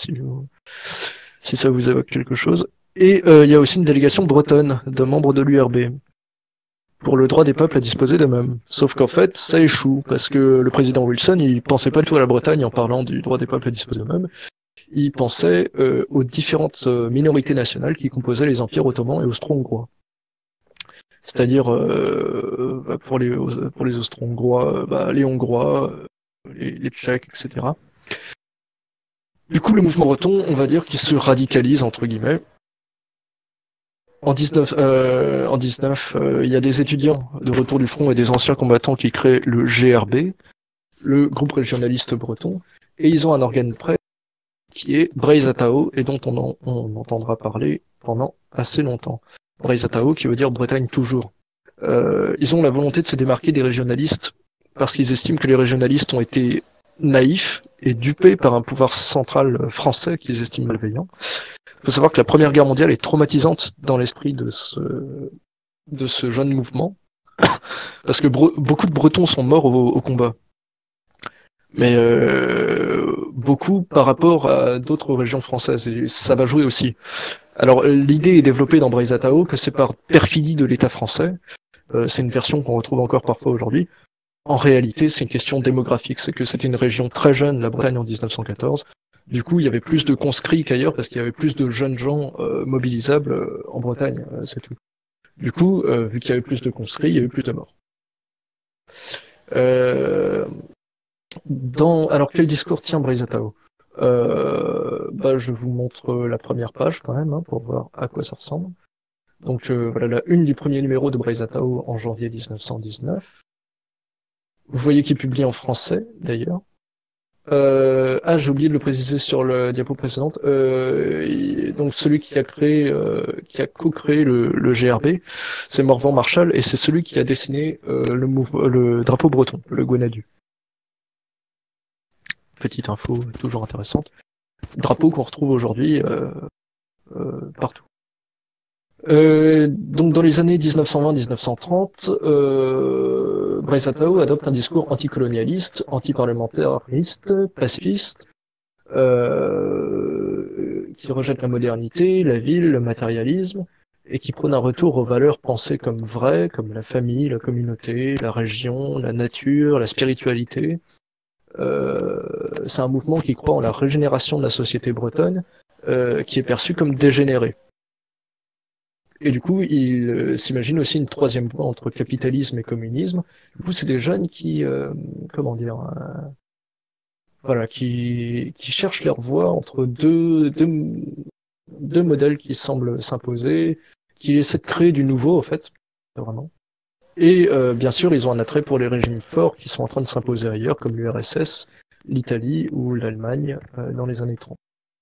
si ça vous évoque quelque chose. Et il y a aussi une délégation bretonne de membres de l'URB pour le droit des peuples à disposer d'eux-mêmes. Sauf qu'en fait, ça échoue, parce que le président Wilson, il pensait pas du tout à la Bretagne en parlant du droit des peuples à disposer d'eux-mêmes. Il pensait aux différentes minorités nationales qui composaient les empires ottomans et austro-hongrois. C'est-à-dire pour les austro-hongrois, les hongrois, les tchèques, etc. Du coup, le mouvement breton, on va dire qu'il se radicalise entre guillemets. En 19, il y a des étudiants de retour du front et des anciens combattants qui créent le GRB, le groupe régionaliste breton, et ils ont un organe prêt qui est Breizatao et dont on entendra parler pendant assez longtemps. Breizatao qui veut dire Bretagne toujours. Ils ont la volonté de se démarquer des régionalistes parce qu'ils estiment que les régionalistes ont été naïfs et dupés par un pouvoir central français qu'ils estiment malveillant. Il faut savoir que la Première Guerre mondiale est traumatisante dans l'esprit de ce jeune mouvement, parce que beaucoup de Bretons sont morts au combat. Mais beaucoup par rapport à d'autres régions françaises, et ça va jouer aussi. Alors l'idée est développée dans Breizatao que c'est par perfidie de l'État français, c'est une version qu'on retrouve encore parfois aujourd'hui. En réalité, c'est une question démographique, c'est que c'était une région très jeune, la Bretagne en 1914. Du coup, il y avait plus de conscrits qu'ailleurs parce qu'il y avait plus de jeunes gens mobilisables en Bretagne, c'est tout. Du coup, vu qu'il y avait plus de conscrits, il y a eu plus de morts. Alors, quel discours tient Breizatao ? Je vous montre la première page quand même, pour voir à quoi ça ressemble. Donc voilà la une du premier numéro de Breizatao en janvier 1919. Vous voyez qu'il publie en français, d'ailleurs. J'ai oublié de le préciser sur la diapo précédente. Donc celui qui a co-créé le GRB, c'est Morvan Marshall, et c'est celui qui a dessiné le drapeau breton, le Gwenadu. Petite info toujours intéressante. Drapeau qu'on retrouve aujourd'hui partout. Donc dans les années 1920-1930, Breizatao adopte un discours anticolonialiste, antiparlementariste, pacifiste, qui rejette la modernité, la ville, le matérialisme, et qui prône un retour aux valeurs pensées comme vraies, comme la famille, la communauté, la région, la nature, la spiritualité. C'est un mouvement qui croit en la régénération de la société bretonne, qui est perçue comme dégénérée. Et du coup, il s'imagine aussi une troisième voie entre capitalisme et communisme. Du coup, c'est des jeunes qui, qui cherchent leur voie entre deux modèles qui semblent s'imposer, qui essaient de créer du nouveau, en fait, vraiment. Et bien sûr, ils ont un attrait pour les régimes forts qui sont en train de s'imposer ailleurs, comme l'URSS, l'Italie ou l'Allemagne dans les années 30.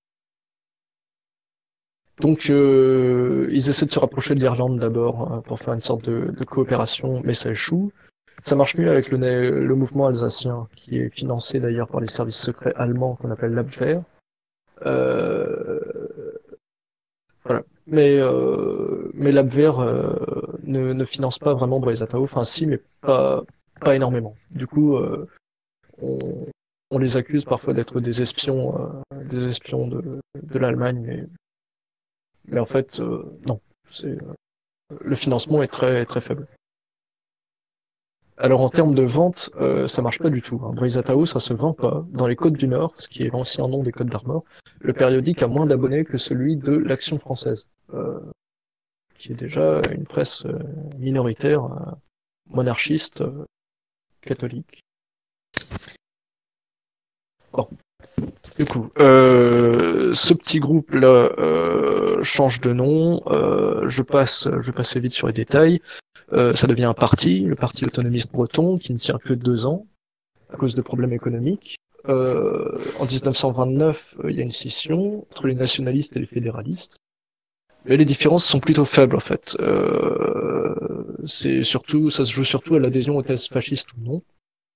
Donc ils essaient de se rapprocher de l'Irlande d'abord pour faire une sorte de coopération, mais ça échoue. Ça marche mieux avec le mouvement alsacien, qui est financé d'ailleurs par les services secrets allemands qu'on appelle l'Abwehr. Voilà. Mais l'Abwehr ne finance pas vraiment Breizatao, enfin si, mais pas énormément. Du coup, on on les accuse parfois d'être des espions de l'Allemagne, mais en fait, non. Le financement est très, très faible. Alors en termes de vente, ça marche pas du tout. Hein. Brisa-Tao, ça se vend pas. Dans les Côtes du Nord, ce qui est l'ancien nom des Côtes d'Armor, le périodique a moins d'abonnés que celui de l'Action française, qui est déjà une presse minoritaire, monarchiste, catholique. Bon. Du coup, ce petit groupe-là change de nom. Je vais passer vite sur les détails. Ça devient un parti, le Parti autonomiste breton, qui ne tient que 2 ans à cause de problèmes économiques. En 1929, il y a une scission entre les nationalistes et les fédéralistes. Mais les différences sont plutôt faibles en fait. Ça se joue surtout à l'adhésion aux thèses fascistes ou non.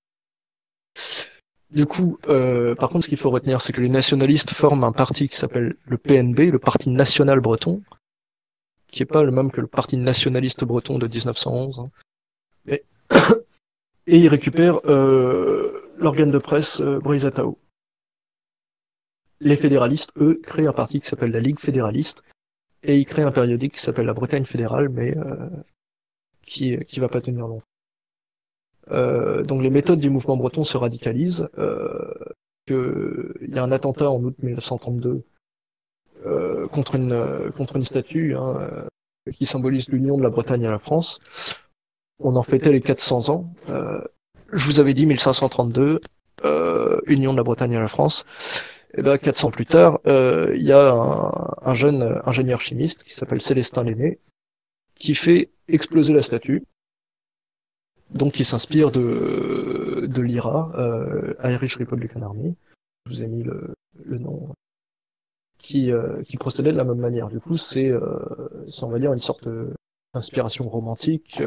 Du coup, par contre, ce qu'il faut retenir, c'est que les nationalistes forment un parti qui s'appelle le PNB, le Parti national breton, qui est pas le même que le Parti nationaliste breton de 1911. Hein. Et ils récupèrent l'organe de presse Brisa-Tao. Les fédéralistes, eux, créent un parti qui s'appelle la Ligue fédéraliste, et ils créent un périodique qui s'appelle la Bretagne fédérale, mais qui va pas tenir longtemps. Donc les méthodes du mouvement breton se radicalisent. Il y a un attentat en août 1932 contre une statue qui symbolise l'union de la Bretagne à la France. On en fêtait les 400 ans. Je vous avais dit 1532, union de la Bretagne à la France. Et ben 400 plus tard, il y a un jeune ingénieur chimiste qui s'appelle Célestin Lenné qui fait exploser la statue. Donc il s'inspire de l'IRA, Irish Republican Army. Je vous ai mis le nom. Qui procédait de la même manière. Du coup, c'est on va dire une sorte d'inspiration romantique.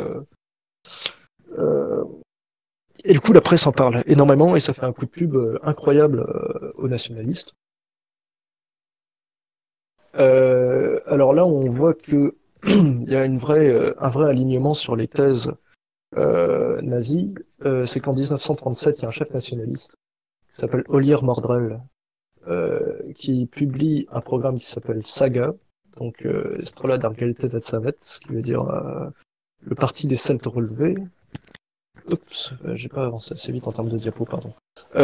Et du coup, la presse en parle énormément et ça fait un coup de pub incroyable aux nationalistes. Alors là, on voit que il y a un vrai alignement sur les thèses nazies. C'est qu'en 1937, il y a un chef nationaliste qui s'appelle Ollier Mordrel, qui publie un programme qui s'appelle Saga, donc Strola der Geltet-Savet, ce qui veut dire le parti des Celtes relevés. Oups, j'ai pas avancé assez vite en termes de diapo, pardon.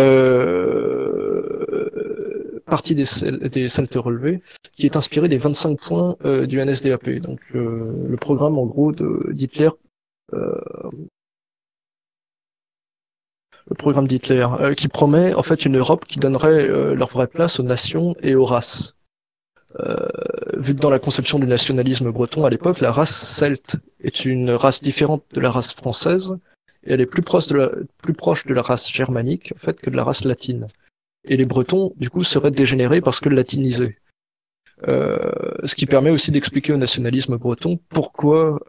Parti des Celtes relevés, qui est inspiré des 25 points du NSDAP, donc le programme en gros d'Hitler. Le programme d'Hitler, qui promet en fait une Europe qui donnerait leur vraie place aux nations et aux races. Vu que dans la conception du nationalisme breton à l'époque, la race celte est une race différente de la race française, et elle est plus proche de la race germanique en fait que de la race latine. Et les Bretons, du coup, seraient dégénérés parce que latinisés. Ce qui permet aussi d'expliquer au nationalisme breton pourquoi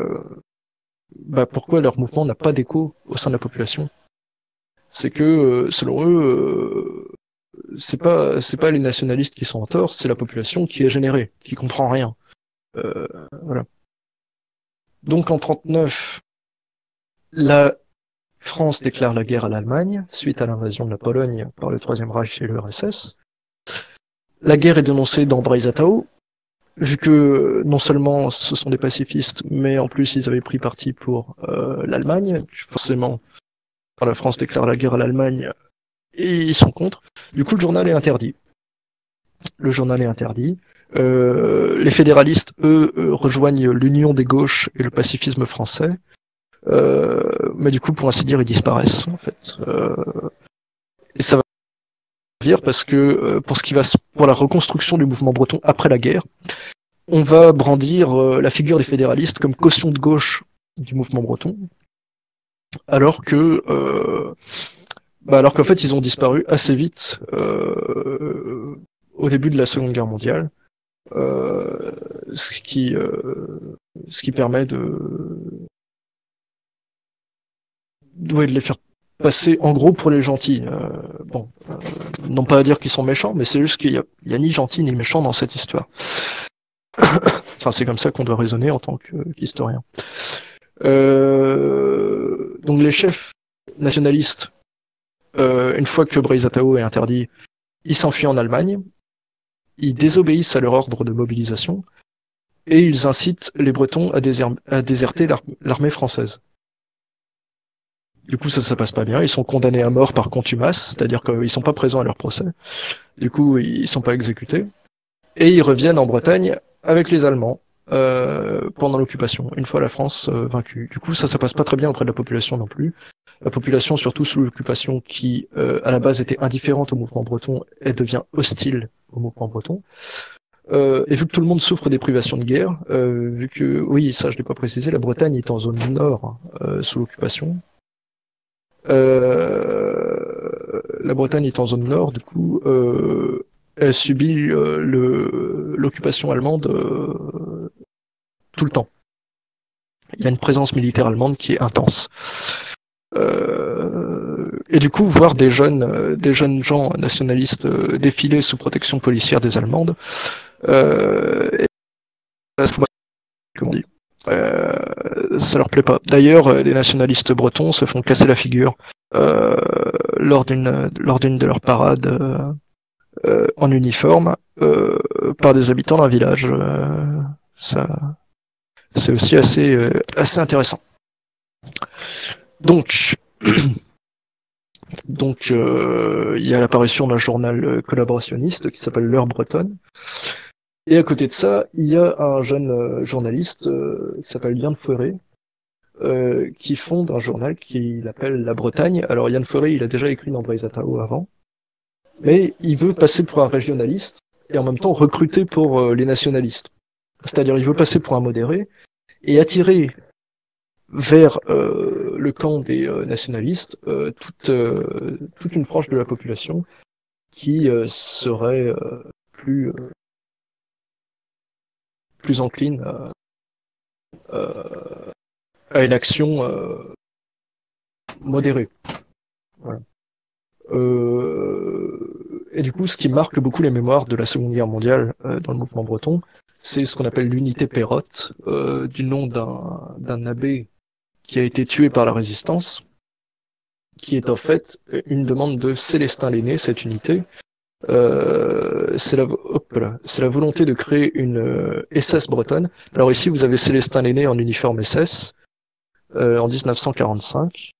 leur mouvement n'a pas d'écho au sein de la population. C'est que, selon eux, c'est pas les nationalistes qui sont en tort, c'est la population qui est générée, qui comprend rien. Voilà. Donc en 1939, la France déclare la guerre à l'Allemagne suite à l'invasion de la Pologne par le Troisième Reich et l'URSS. La guerre est dénoncée dans Brisa-Tao, vu que non seulement ce sont des pacifistes, mais en plus ils avaient pris parti pour l'Allemagne. Forcément, quand la France déclare la guerre à l'Allemagne, et ils sont contre. Du coup, le journal est interdit. Les fédéralistes, eux, rejoignent l'union des gauches et le pacifisme français. Mais du coup, pour ainsi dire, ils disparaissent, en fait. Et ça va servir parce que, pour la reconstruction du mouvement breton après la guerre, on va brandir la figure des fédéralistes comme caution de gauche du mouvement breton, alors qu'en fait, ils ont disparu assez vite au début de la Seconde Guerre mondiale, ce qui permet de les faire passer en gros pour les gentils. Non pas à dire qu'ils sont méchants, mais c'est juste qu'il y a ni gentils ni méchants dans cette histoire. Enfin, c'est comme ça qu'on doit raisonner en tant qu'historien. Donc les chefs nationalistes une fois que Brezatao est interdit, ils s'enfuient en Allemagne, ils désobéissent à leur ordre de mobilisation, et ils incitent les Bretons à déserter l'armée française. Du coup, ça passe pas bien. Ils sont condamnés à mort par contumace, c'est-à-dire qu'ils sont pas présents à leur procès. Du coup, ils sont pas exécutés. Et ils reviennent en Bretagne avec les Allemands pendant l'occupation, une fois la France vaincue. Du coup, ça passe pas très bien auprès de la population non plus. La population, surtout sous l'occupation, qui à la base était indifférente au mouvement breton, elle devient hostile au mouvement breton. Et vu que tout le monde souffre des privations de guerre, vu que, oui, ça je l'ai pas précisé, la Bretagne est en zone nord sous l'occupation. La Bretagne est en zone nord, du coup, elle subit l'occupation allemande tout le temps. Il y a une présence militaire allemande qui est intense. Et du coup, voir des jeunes gens nationalistes défiler sous protection policière des Allemandes, comment on dit, ça leur plaît pas. D'ailleurs, les nationalistes bretons se font casser la figure lors d'une de leurs parades en uniforme par des habitants d'un village. Ça, c'est aussi assez intéressant. Donc, il y a l'apparition d'un journal collaborationniste qui s'appelle L'Heure bretonne. Et à côté de ça, il y a un jeune journaliste qui s'appelle Yann Fouéré, qui fonde un journal qu'il appelle La Bretagne. Alors Yann Fouéré, il a déjà écrit dans Brezatao avant, mais il veut passer pour un régionaliste et en même temps recruter pour les nationalistes. C'est-à-dire il veut passer pour un modéré et attirer vers le camp des nationalistes toute une frange de la population qui serait plus encline à une action modérée. Voilà. Et du coup, ce qui marque beaucoup les mémoires de la Seconde Guerre mondiale dans le mouvement breton, c'est ce qu'on appelle l'unité Pérotte, du nom d'un abbé qui a été tué par la résistance, qui est en fait une demande de Célestin l'Aîné, cette unité. C'est la volonté de créer une SS bretonne. Alors ici, vous avez Célestin l'Aîné en uniforme SS en 1945.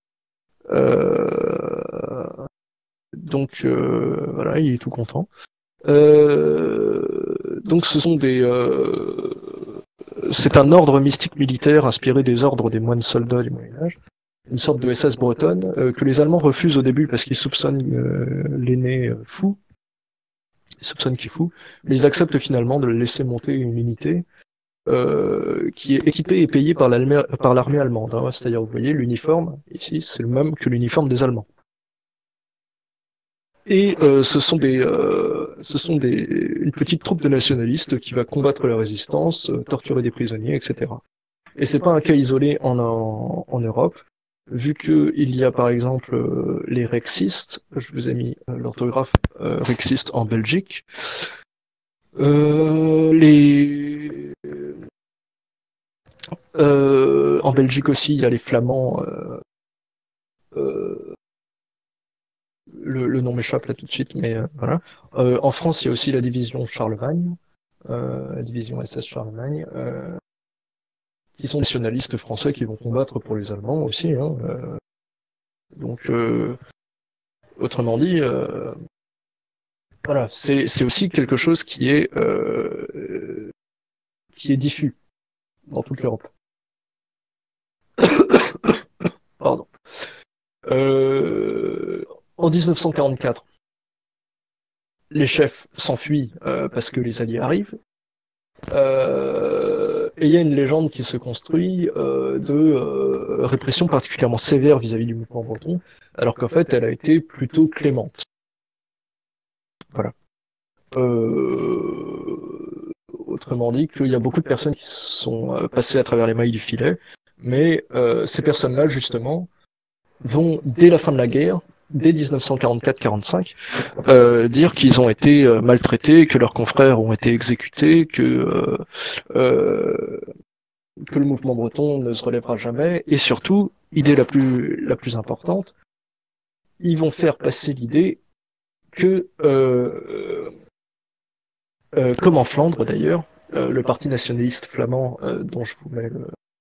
Donc voilà, il est tout content. Donc c'est un ordre mystique militaire inspiré des ordres des moines soldats du Moyen-Âge, une sorte de SS bretonne que les Allemands refusent au début parce qu'ils soupçonnent l'aîné fou, ils soupçonnent qu'il est fou, mais ils acceptent finalement de le laisser monter une unité qui est équipée et payée par l'armée allemande. Hein. C'est-à-dire, vous voyez, l'uniforme, ici, c'est le même que l'uniforme des Allemands. Et ce sont une petite troupe de nationalistes qui va combattre la résistance, torturer des prisonniers, etc. Et c'est pas un cas isolé en Europe, vu qu'il y a par exemple les rexistes, je vous ai mis l'orthographe rexiste en Belgique, en Belgique aussi, il y a les Flamands. Le nom m'échappe là tout de suite, mais voilà. En France, il y a aussi la division Charlemagne, la division SS Charlemagne, qui sont nationalistes français qui vont combattre pour les Allemands aussi. Hein, donc, autrement dit, voilà, c'est aussi quelque chose qui est diffus dans toute l'Europe. Pardon. En 1944, les chefs s'enfuient parce que les Alliés arrivent. Et il y a une légende qui se construit de répression particulièrement sévère vis-à-vis du mouvement breton, alors qu'en fait, elle a été plutôt clémente. Voilà. Autrement dit, qu'il y a beaucoup de personnes qui sont passées à travers les mailles du filet, mais ces personnes-là, justement, vont, dès la fin de la guerre, dès 1944-45, dire qu'ils ont été maltraités, que leurs confrères ont été exécutés, que le mouvement breton ne se relèvera jamais, et surtout, idée la plus importante, ils vont faire passer l'idée que, comme en Flandre d'ailleurs, le parti nationaliste flamand, dont je vous mets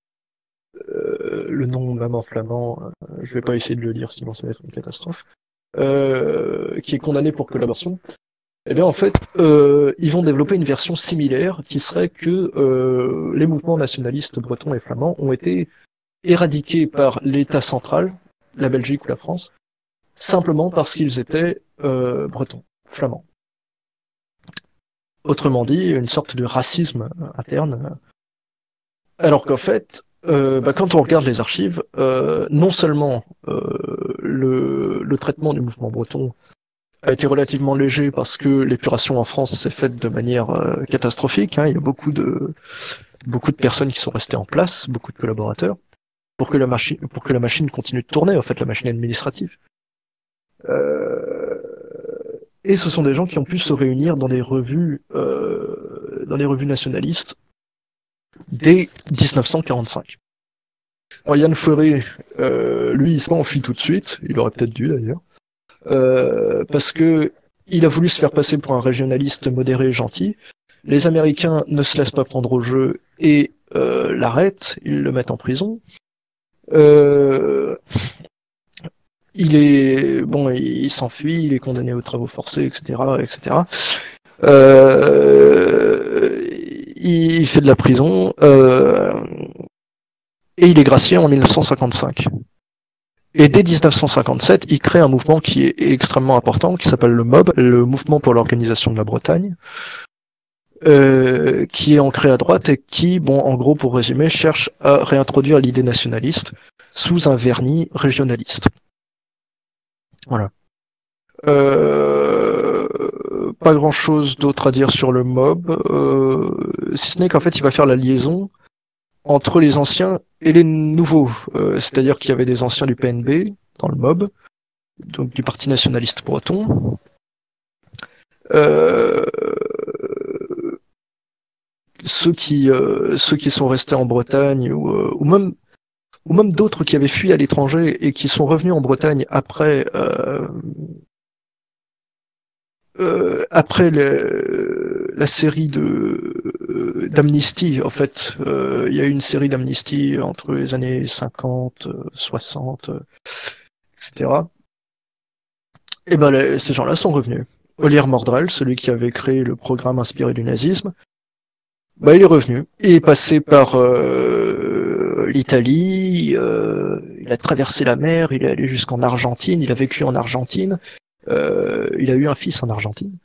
le nom même en flamand, je vais pas essayer de le lire sinon ça va être une catastrophe, qui est condamné pour collaboration, eh bien en fait, ils vont développer une version similaire qui serait que les mouvements nationalistes bretons et flamands ont été éradiqués par l'État central, la Belgique ou la France, simplement parce qu'ils étaient bretons, flamands. Autrement dit, une sorte de racisme interne. Alors qu'en fait, quand on regarde les archives, non seulement le traitement du mouvement breton a été relativement léger parce que l'épuration en France s'est faite de manière catastrophique. Hein, il y a beaucoup de personnes qui sont restées en place, beaucoup de collaborateurs, pour que la machine continue de tourner, en fait, la machine administrative. Et ce sont des gens qui ont pu se réunir dans des revues nationalistes dès 1945. Alors, Yann Fouéré, lui, il s'est enfui tout de suite, il aurait peut-être dû d'ailleurs, parce que il a voulu se faire passer pour un régionaliste modéré et gentil. Les Américains ne se laissent pas prendre au jeu et l'arrêtent, ils le mettent en prison. Il s'enfuit, il est condamné aux travaux forcés, etc., etc. Il fait de la prison et il est gracié en 1955. Et dès 1957, il crée un mouvement qui est extrêmement important, qui s'appelle le MOB, le Mouvement pour l'Organisation de la Bretagne, qui est ancré à droite et qui, en gros, pour résumer, cherche à réintroduire l'idée nationaliste sous un vernis régionaliste. Voilà. Pas grand chose d'autre à dire sur le MOB, si ce n'est qu'en fait il va faire la liaison entre les anciens et les nouveaux. C'est-à-dire qu'il y avait des anciens du PNB dans le MOB, donc du Parti nationaliste breton. Ceux qui sont restés en Bretagne ou même d'autres qui avaient fui à l'étranger et qui sont revenus en Bretagne après la série d'amnistie, en fait, il y a eu une série d'amnistie entre les années 50, 60, etc. Et ces gens-là sont revenus. Olière Mordrel, celui qui avait créé le programme inspiré du nazisme, il est revenu. Il est passé par l'Italie, il a traversé la mer, il est allé jusqu'en Argentine, il a vécu en Argentine. Il a eu un fils en Argentine.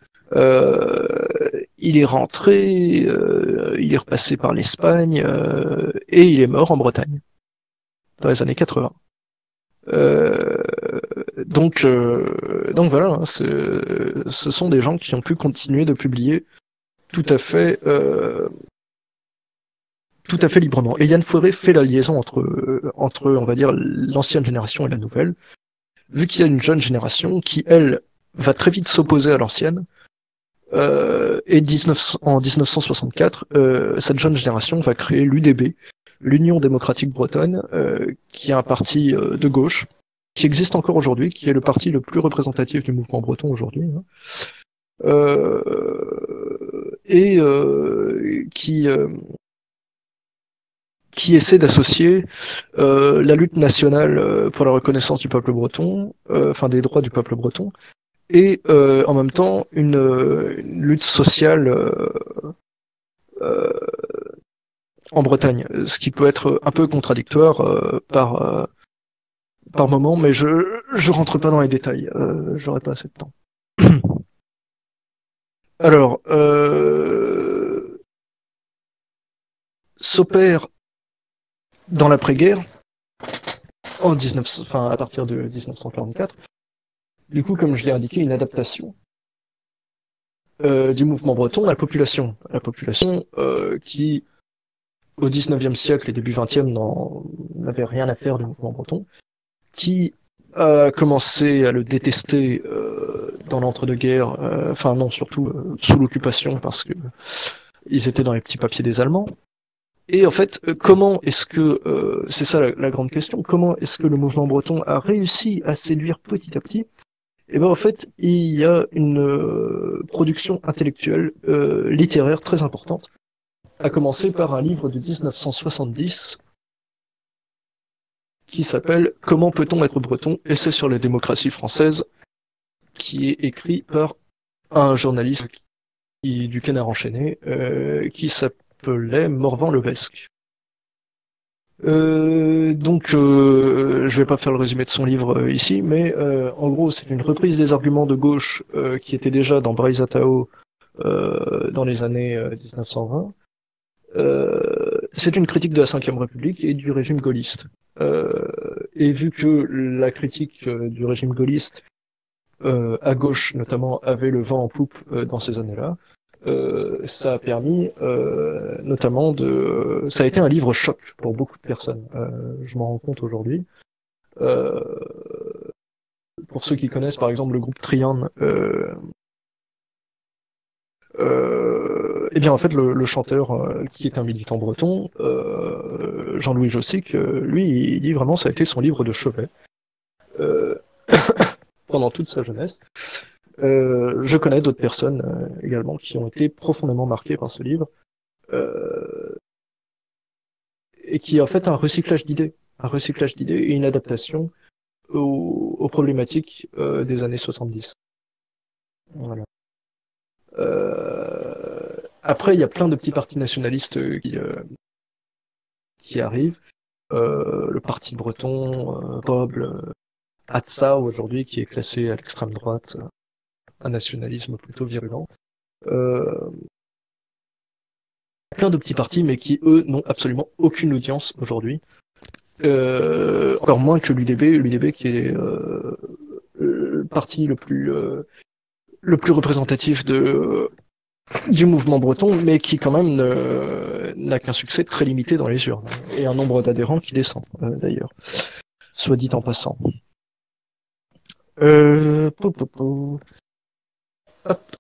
Il est rentré, il est repassé par l'Espagne et il est mort en Bretagne dans les années 80. Donc voilà, hein, ce sont des gens qui ont pu continuer de publier tout à fait librement. Et Yann Fouéré fait la liaison entre on va dire l'ancienne génération et la nouvelle. Vu qu'il y a une jeune génération qui, elle, va très vite s'opposer à l'ancienne, et en 1964, cette jeune génération va créer l'UDB, l'Union démocratique bretonne, qui est un parti de gauche, qui existe encore aujourd'hui, qui est le parti le plus représentatif du mouvement breton aujourd'hui, hein, et qui essaie d'associer la lutte nationale pour la reconnaissance du peuple breton, des droits du peuple breton, et en même temps une lutte sociale en Bretagne, ce qui peut être un peu contradictoire par moment, mais je rentre pas dans les détails, j'aurai pas assez de temps. Alors, s'opère dans l'après-guerre, à partir de 1944, du coup, comme je l'ai indiqué, une adaptation du mouvement breton à la population. Qui, au 19e siècle et début 20e, n'avait rien à faire du mouvement breton, qui a commencé à le détester dans l'entre-deux-guerres, surtout sous l'occupation, parce que ils étaient dans les petits papiers des Allemands. Et en fait, comment est-ce que, c'est ça la grande question, comment est-ce que le mouvement breton a réussi à séduire petit à petit? Et ben en fait, il y a une production intellectuelle, littéraire très importante, à commencer par un livre de 1970 qui s'appelle Comment peut-on être breton? Essai sur la démocratie française, qui est écrit par un journaliste du Canard enchaîné, qui s'appelait Morvan Levesque. Je vais pas faire le résumé de son livre ici, mais en gros, c'est une reprise des arguments de gauche qui étaient déjà dans Breisa Tao dans les années 1920. C'est une critique de la Ve République et du régime gaulliste. Et vu que la critique du régime gaulliste, à gauche notamment, avait le vent en poupe dans ces années-là, ça a permis notamment de... Ça a été un livre choc pour beaucoup de personnes. Je m'en rends compte aujourd'hui. Euh, pour ceux qui connaissent par exemple le groupe Trian, eh bien en fait le chanteur qui est un militant breton, Jean-Louis Jossic, lui il dit vraiment ça a été son livre de chevet euh, pendant toute sa jeunesse. Je connais d'autres personnes également qui ont été profondément marquées par ce livre et qui est en fait un recyclage d'idées et une adaptation aux problématiques des années 70. Voilà. Après, il y a plein de petits partis nationalistes qui arrivent. Le parti breton, Bob, Atsa aujourd'hui, qui est classé à l'extrême droite, un nationalisme plutôt virulent. Plein de petits partis, mais qui, eux, n'ont absolument aucune audience aujourd'hui. Encore moins que l'UDB qui est le parti le plus représentatif du mouvement breton, mais qui quand même n'a qu'un succès très limité dans les urnes, et un nombre d'adhérents qui descend, d'ailleurs, soit dit en passant. Hop.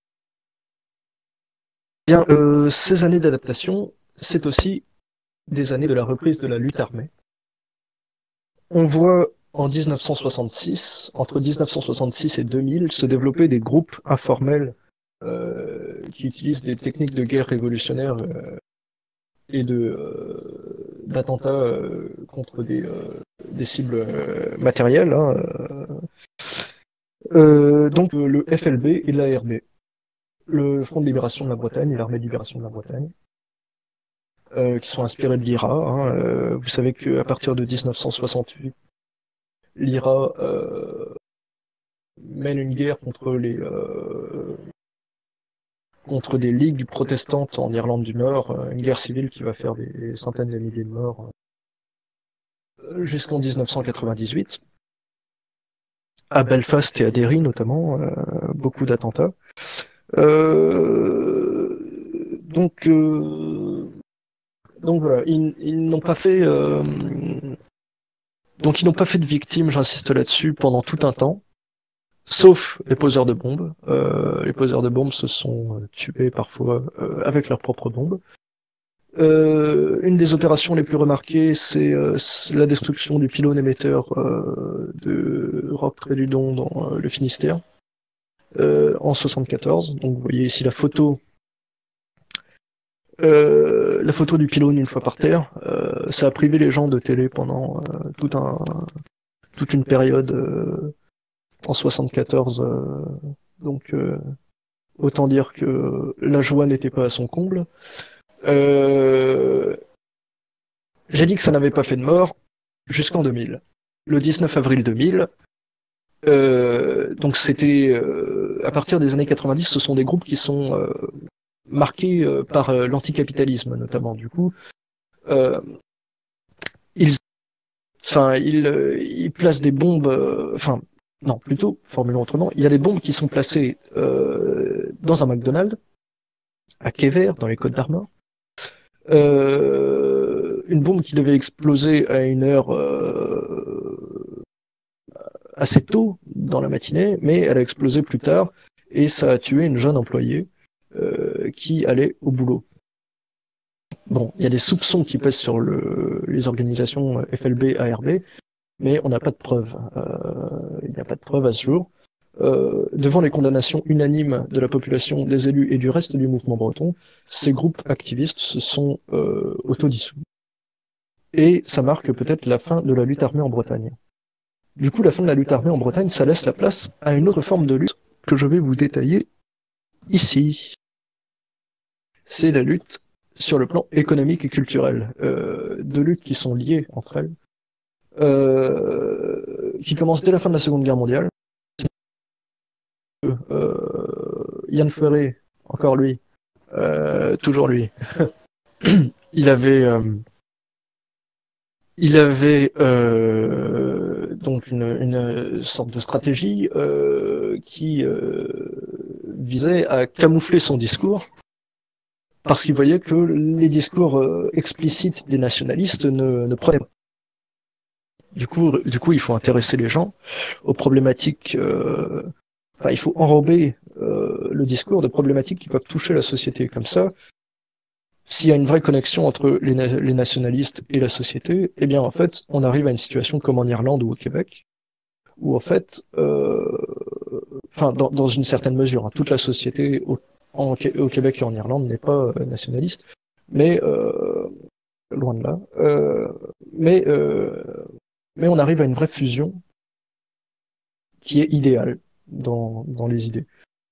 Bien, ces années d'adaptation, c'est aussi des années de la reprise de la lutte armée. On voit en 1966, entre 1966 et 2000, se développer des groupes informels qui utilisent des techniques de guerre révolutionnaire et d'attentats contre des cibles matérielles. Hein, donc le FLB et l'ARB, le Front de Libération de la Bretagne et l'Armée de Libération de la Bretagne, qui sont inspirés de l'IRA. Hein, vous savez qu'à partir de 1968, l'IRA mène une guerre contre des ligues protestantes en Irlande du Nord, une guerre civile qui va faire des centaines de milliers de morts jusqu'en 1998. À Belfast et à Derry notamment, beaucoup d'attentats. Donc voilà, ils n'ont pas fait donc ils n'ont pas fait de victimes, j'insiste là-dessus, pendant tout un temps. Sauf les poseurs de bombes. Les poseurs de bombes se sont tués parfois avec leurs propres bombes. Une des opérations les plus remarquées, c'est la destruction du pylône émetteur de Roc-Près-du-Don dans le Finistère en 74. Donc vous voyez ici la photo du pylône une fois par terre. Ça a privé les gens de télé pendant toute une période en 74. Donc autant dire que la joie n'était pas à son comble. J'ai dit que ça n'avait pas fait de mort jusqu'en 2000. Le 19 avril 2000, donc c'était à partir des années 90, ce sont des groupes qui sont marqués par l'anticapitalisme notamment. Du coup, ils placent des bombes. Non, plutôt, formulons autrement. Il y a des bombes qui sont placées dans un McDonald's à Quai-Vert, dans les Côtes-d'Armor. Une bombe qui devait exploser à une heure assez tôt dans la matinée, mais elle a explosé plus tard et ça a tué une jeune employée qui allait au boulot. Bon, il y a des soupçons qui pèsent sur les organisations FLB, ARB, mais on n'a pas de preuves. Il n'y a pas de preuves à ce jour. Devant les condamnations unanimes de la population, des élus et du reste du mouvement breton, ces groupes activistes se sont autodissous. Et ça marque peut-être la fin de la lutte armée en Bretagne. Du coup, la fin de la lutte armée en Bretagne, ça laisse la place à une autre forme de lutte que je vais vous détailler ici. C'est la lutte sur le plan économique et culturel. Deux luttes qui sont liées entre elles, qui commencent dès la fin de la Seconde Guerre mondiale. Yann Ferré, encore lui, toujours lui, il avait donc une sorte de stratégie qui visait à camoufler son discours parce qu'il voyait que les discours explicites des nationalistes ne prenaient pas. Du coup, il faut intéresser les gens aux problématiques. Enfin, il faut enrober le discours de problématiques qui peuvent toucher la société. Comme ça, s'il y a une vraie connexion entre les nationalistes et la société, eh bien, en fait, on arrive à une situation comme en Irlande ou au Québec, où en fait, enfin, dans une certaine mesure, hein, toute la société au Québec et en Irlande n'est pas nationaliste, mais loin de là. Mais, on arrive à une vraie fusion qui est idéale dans les idées.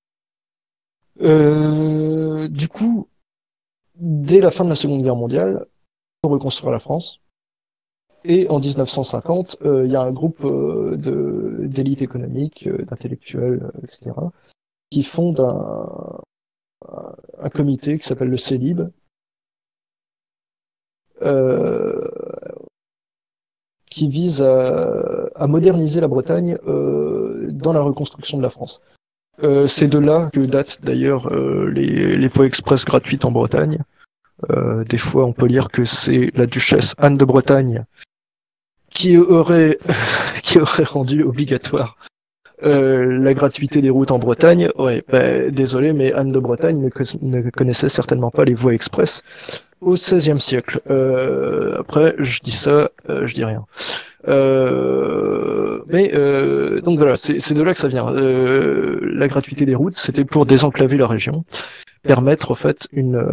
Du coup, dès la fin de la Seconde Guerre mondiale, pour reconstruire la France, et en 1950, il y a un groupe d'élite économique, d'intellectuels, etc., qui fondent un comité qui s'appelle le CELIB, qui vise à moderniser la Bretagne dans la reconstruction de la France. C'est de là que datent d'ailleurs les voies express gratuites en Bretagne. Des fois, on peut lire que c'est la duchesse Anne de Bretagne qui aurait rendu obligatoire la gratuité des routes en Bretagne. Ouais, bah, désolé, mais Anne de Bretagne ne connaissait certainement pas les voies express au XVIe siècle. Après, je dis ça, je dis rien. Donc voilà, c'est de là que ça vient. La gratuité des routes, c'était pour désenclaver la région, permettre en fait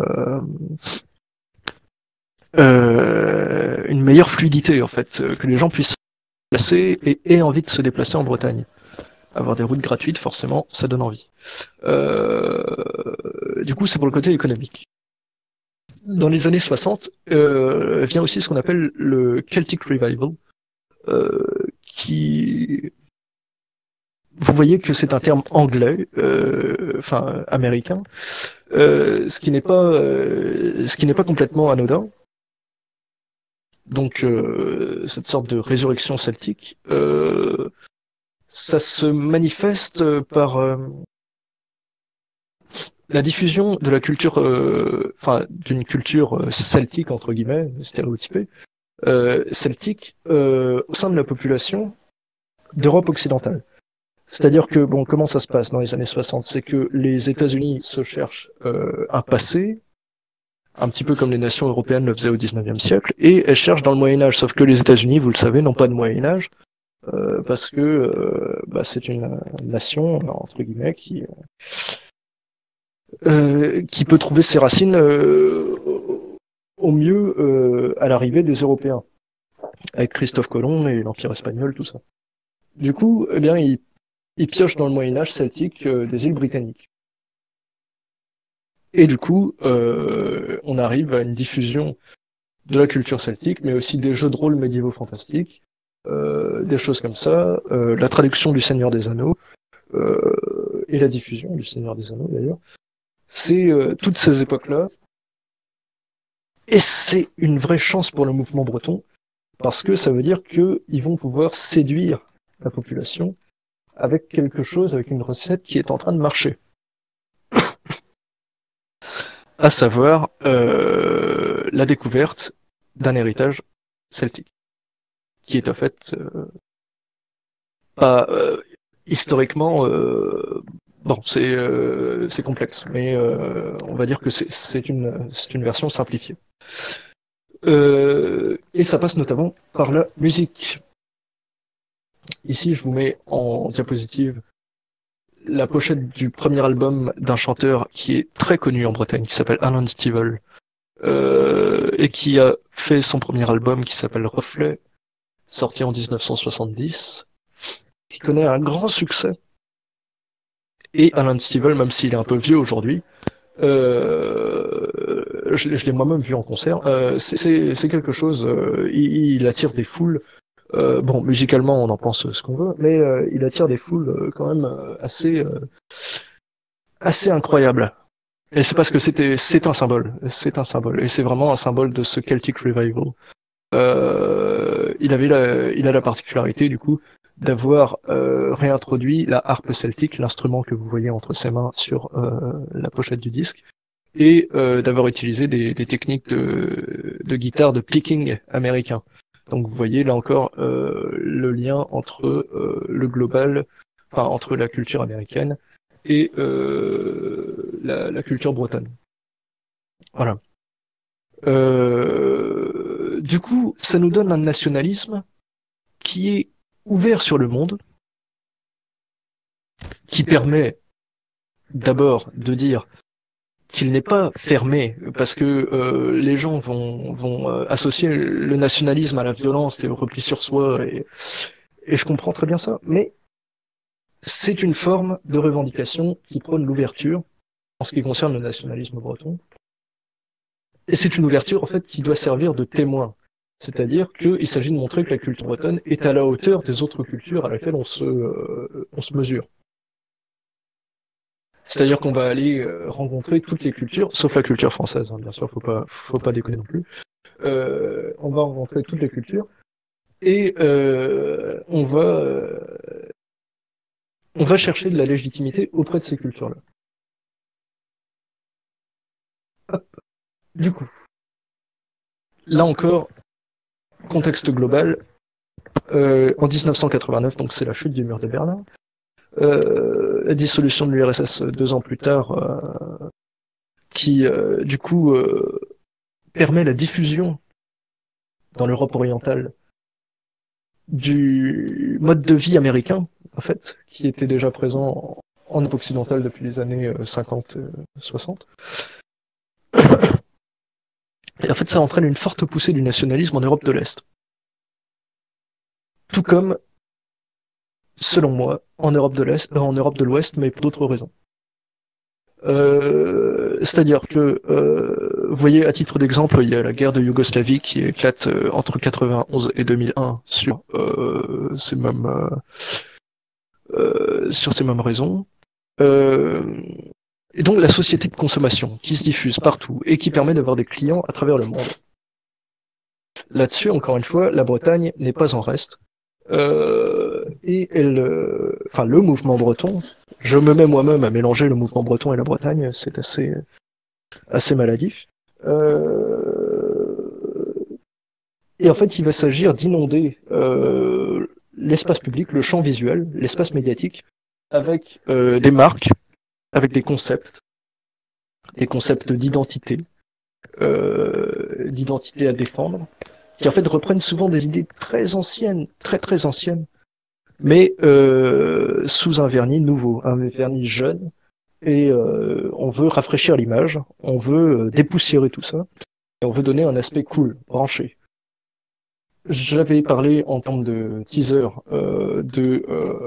une meilleure fluidité en fait, que les gens puissent se déplacer et aient envie de se déplacer en Bretagne. Avoir des routes gratuites, forcément, ça donne envie. Du coup, c'est pour le côté économique. Dans les années 60, vient aussi ce qu'on appelle le Celtic Revival, qui... Vous voyez que c'est un terme anglais, enfin américain, ce qui n'est pas complètement anodin. Donc cette sorte de résurrection celtique, ça se manifeste par la diffusion de la culture, enfin d'une culture celtique entre guillemets, stéréotypée, celtique au sein de la population d'Europe occidentale. C'est-à-dire que, bon, comment ça se passe dans les années 60? C'est que les États-Unis se cherchent un passé, un petit peu comme les nations européennes le faisaient au XIXe siècle, et elles cherchent dans le Moyen-Âge, sauf que les États-Unis, vous le savez, n'ont pas de Moyen-Âge, parce que c'est une nation, entre guillemets, qui peut trouver ses racines au mieux à l'arrivée des Européens, avec Christophe Colomb et l'Empire espagnol, tout ça. Du coup, eh bien, ils piochent dans le Moyen-Âge celtique des îles britanniques. Et du coup, on arrive à une diffusion de la culture celtique, mais aussi des jeux de rôle médiévaux fantastiques, des choses comme ça, la traduction du Seigneur des Anneaux, et la diffusion du Seigneur des Anneaux d'ailleurs. C'est toutes ces époques-là. Et c'est une vraie chance pour le mouvement breton, parce que ça veut dire qu'ils vont pouvoir séduire la population avec quelque chose, avec une recette qui est en train de marcher. À savoir la découverte d'un héritage celtique, qui est en fait pas historiquement Bon, c'est complexe, mais on va dire que c'est une version simplifiée. Et ça passe notamment par la musique. Ici, je vous mets en diapositive la pochette du premier album d'un chanteur qui est très connu en Bretagne, qui s'appelle Alan Stivell, et qui a fait son premier album qui s'appelle Reflet, sorti en 1970, qui connaît un grand succès. Et Alan Stivell, même s'il est un peu vieux aujourd'hui, je l'ai moi-même vu en concert, c'est quelque chose, il attire des foules. Bon, musicalement, on en pense ce qu'on veut, mais il attire des foules quand même assez incroyables. Et c'est parce que c'est un symbole, et c'est vraiment un symbole de ce Celtic Revival. Il a la particularité du coup d'avoir réintroduit la harpe celtique, l'instrument que vous voyez entre ses mains sur la pochette du disque, et d'avoir utilisé des techniques de guitare de picking américain. Donc vous voyez là encore le lien entre le global, enfin entre la culture américaine et la culture bretonne. Voilà. Du coup, ça nous donne un nationalisme qui est ouvert sur le monde, qui permet d'abord de dire qu'il n'est pas fermé, parce que les gens vont associer le nationalisme à la violence et au repli sur soi, et je comprends très bien ça, mais c'est une forme de revendication qui prône l'ouverture en ce qui concerne le nationalisme breton, et c'est une ouverture en fait qui doit servir de témoin. C'est-à-dire qu'il s'agit de montrer que la culture bretonne est à la hauteur des autres cultures à laquelle on se mesure. C'est-à-dire qu'on va aller rencontrer toutes les cultures, sauf la culture française, hein, bien sûr, faut pas déconner non plus. On va rencontrer toutes les cultures et on va chercher de la légitimité auprès de ces cultures-là. Du coup, là encore, contexte global, en 1989, donc c'est la chute du mur de Berlin, la dissolution de l'URSS 2 ans plus tard, qui du coup permet la diffusion dans l'Europe orientale du mode de vie américain, en fait, qui était déjà présent en Europe occidentale depuis les années 50-60. Et en fait, ça entraîne une forte poussée du nationalisme en Europe de l'Est. Tout comme, selon moi, en Europe de l'Est, en Europe de l'Ouest, mais pour d'autres raisons. C'est-à-dire que, vous voyez, à titre d'exemple, il y a la guerre de Yougoslavie qui éclate entre 91 et 2001 sur sur ces mêmes raisons. Et donc la société de consommation qui se diffuse partout et qui permet d'avoir des clients à travers le monde. Là-dessus, encore une fois, la Bretagne n'est pas en reste. Et enfin, le mouvement breton, je me mets moi-même à mélanger le mouvement breton et la Bretagne, c'est assez maladif. Et en fait, il va s'agir d'inonder l'espace public, le champ visuel, l'espace médiatique, avec des marques, avec des concepts d'identité, d'identité à défendre, qui en fait reprennent souvent des idées très anciennes, très anciennes, mais sous un vernis nouveau, un vernis jeune, et on veut rafraîchir l'image, on veut dépoussiérer tout ça, et on veut donner un aspect cool, branché. J'avais parlé en termes de teaser de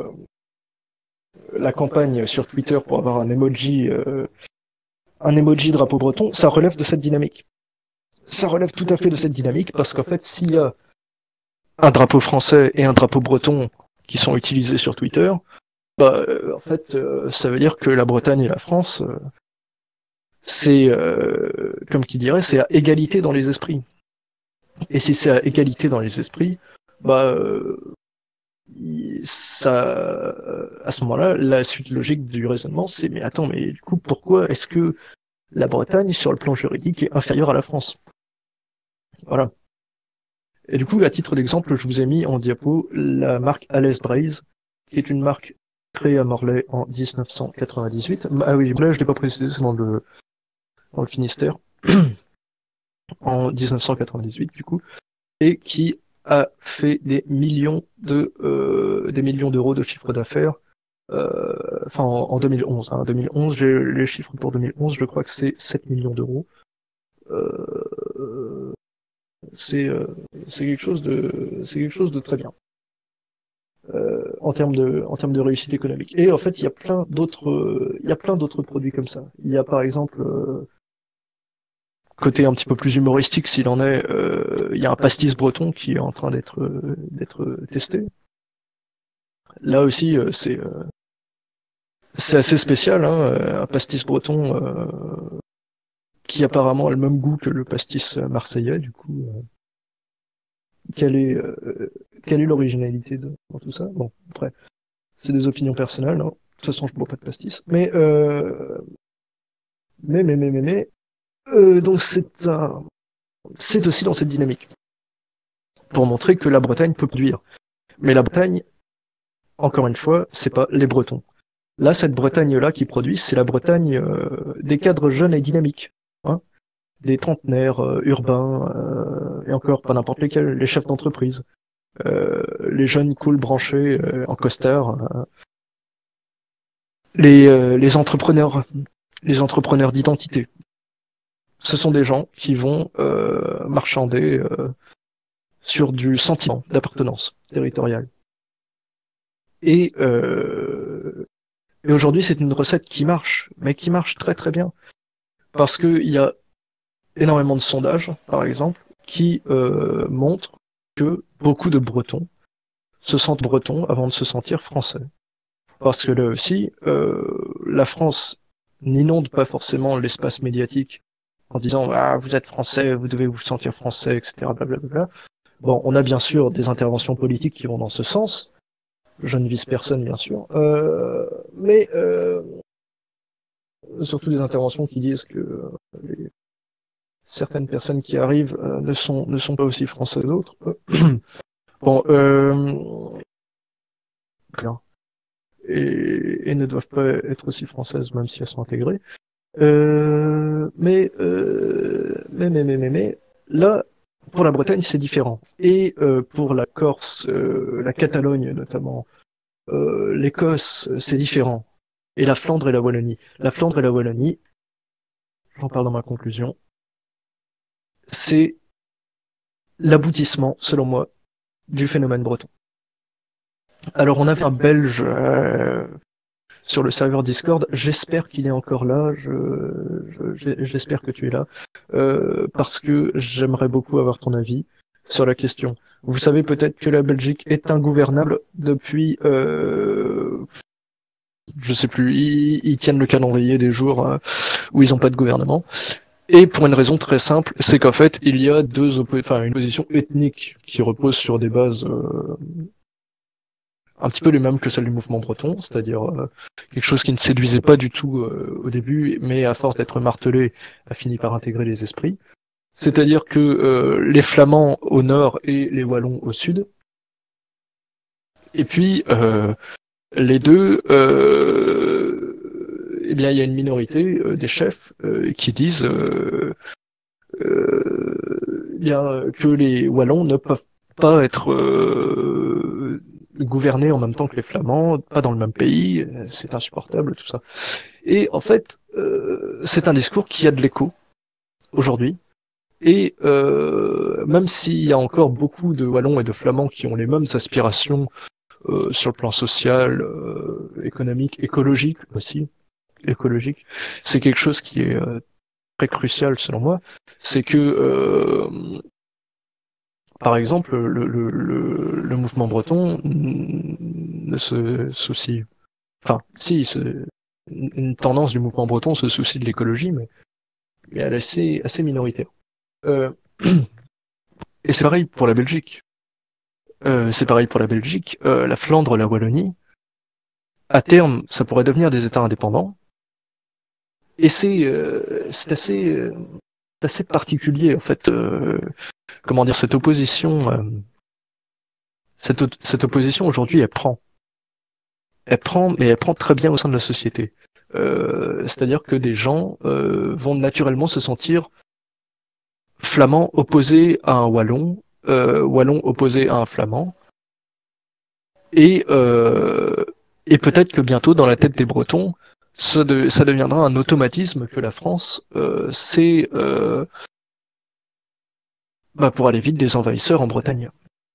la campagne sur Twitter pour avoir un emoji drapeau breton, ça relève de cette dynamique. Ça relève tout à fait de cette dynamique parce qu'en fait, s'il y a un drapeau français et un drapeau breton qui sont utilisés sur Twitter, bah, en fait, ça veut dire que la Bretagne et la France, c'est, comme qui dirait, c'est à égalité dans les esprits. Et si c'est à égalité dans les esprits, bah, ça, à ce moment-là, la suite logique du raisonnement, c'est mais attends, mais du coup, pourquoi est-ce que la Bretagne, sur le plan juridique, est inférieure à la France? Voilà. Et du coup, à titre d'exemple, je vous ai mis en diapo la marque Alès Braise, qui est une marque créé à Morlaix en 1998. Ah oui, là je l'ai pas précisé, c'est dans le Finistère, en 1998 du coup, et qui a fait des millions d'euros de chiffre d'affaires. Enfin, en 2011. Hein. 2011, j'ai les chiffres pour 2011, je crois que c'est 7 millions d'euros. Euh, c'est euh, c'est quelque chose de très bien en termes de réussite économique. Et en fait, il y a plein d'autres produits comme ça. Il y a par exemple côté un petit peu plus humoristique s'il en est, il y a un pastis breton qui est en train d'être testé. Là aussi, c'est assez spécial, hein, un pastis breton qui apparemment a le même goût que le pastis marseillais, du coup. Quelle est, euh, quelle est l'originalité dans tout ça? Bon, après, c'est des opinions personnelles, hein. De toute façon, je bois pas de pastis. Donc c'est aussi dans cette dynamique. Pour montrer que la Bretagne peut produire. Mais la Bretagne, encore une fois, c'est pas les Bretons. Là, cette Bretagne-là qui produit, c'est la Bretagne des cadres jeunes et dynamiques. Hein, des trentenaires urbains, et encore pas n'importe lesquels, les chefs d'entreprise, les jeunes cool branchés en costard, les entrepreneurs d'identité. Ce sont des gens qui vont marchander sur du sentiment d'appartenance territoriale. Et, euh, et aujourd'hui, c'est une recette qui marche, mais qui marche très très bien. Parce qu'il y a énormément de sondages, par exemple, qui montrent que beaucoup de Bretons se sentent bretons avant de se sentir français. Parce que là aussi, la France n'inonde pas forcément l'espace médiatique en disant ah vous êtes français, vous devez vous sentir français, etc. Blablabla. Bon, on a bien sûr des interventions politiques qui vont dans ce sens. Je ne vise personne, bien sûr, mais surtout des interventions qui disent que certaines personnes qui arrivent ne sont pas aussi français que d'autres. Bon, et ne doivent pas être aussi françaises même si elles sont intégrées. Mais là, pour la Bretagne, c'est différent. Et pour la Corse, la Catalogne notamment, l'Écosse, c'est différent. Et la Flandre et la Wallonie. La Flandre et la Wallonie, j'en parle dans ma conclusion, c'est l'aboutissement, selon moi, du phénomène breton. Alors on avait un Belge sur le serveur Discord. J'espère qu'il est encore là. J'espère que tu es là. Parce que j'aimerais beaucoup avoir ton avis sur la question. Vous savez peut-être que la Belgique est ingouvernable depuis... je sais plus, ils tiennent le calendrier des jours où ils n'ont pas de gouvernement. Et pour une raison très simple, c'est qu'en fait, il y a une opposition ethnique qui repose sur des bases un petit peu les mêmes que celles du mouvement breton, c'est-à-dire quelque chose qui ne séduisait pas du tout au début, mais à force d'être martelé, a fini par intégrer les esprits. C'est-à-dire que les Flamands au nord et les Wallons au sud, et puis les deux, eh bien il y a une minorité des chefs qui disent bien que les Wallons ne peuvent pas être gouvernés en même temps que les Flamands, pas dans le même pays, c'est insupportable tout ça. Et en fait, c'est un discours qui a de l'écho aujourd'hui. Et même s'il y a encore beaucoup de Wallons et de Flamands qui ont les mêmes aspirations sur le plan social, économique, écologique aussi, écologique, c'est quelque chose qui est très crucial selon moi, c'est que par exemple, le mouvement breton ne se soucie. Enfin, si, une tendance du mouvement breton se soucie de l'écologie, mais elle est assez minoritaire. Euh, et c'est pareil pour la Belgique. C'est pareil pour la Belgique. La Flandre, la Wallonie, à terme, ça pourrait devenir des États indépendants. Et c'est assez particulier, en fait. Comment dire, cette opposition. Cette opposition aujourd'hui, elle prend. mais elle prend très bien au sein de la société. C'est-à-dire que des gens vont naturellement se sentir flamands opposés à un wallon, wallon opposé à un flamand, et, euh, et peut-être que bientôt, dans la tête des Bretons, ça deviendra un automatisme que la France, c'est, pour aller vite, des envahisseurs en Bretagne.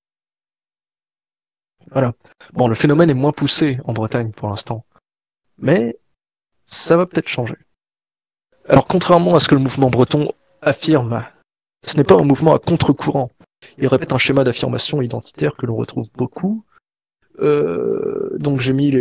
Voilà. Bon, le phénomène est moins poussé en Bretagne pour l'instant, mais ça va peut-être changer. Alors, contrairement à ce que le mouvement breton affirme, ce n'est pas un mouvement à contre-courant. Il répète un schéma d'affirmation identitaire que l'on retrouve beaucoup. Donc j'ai mis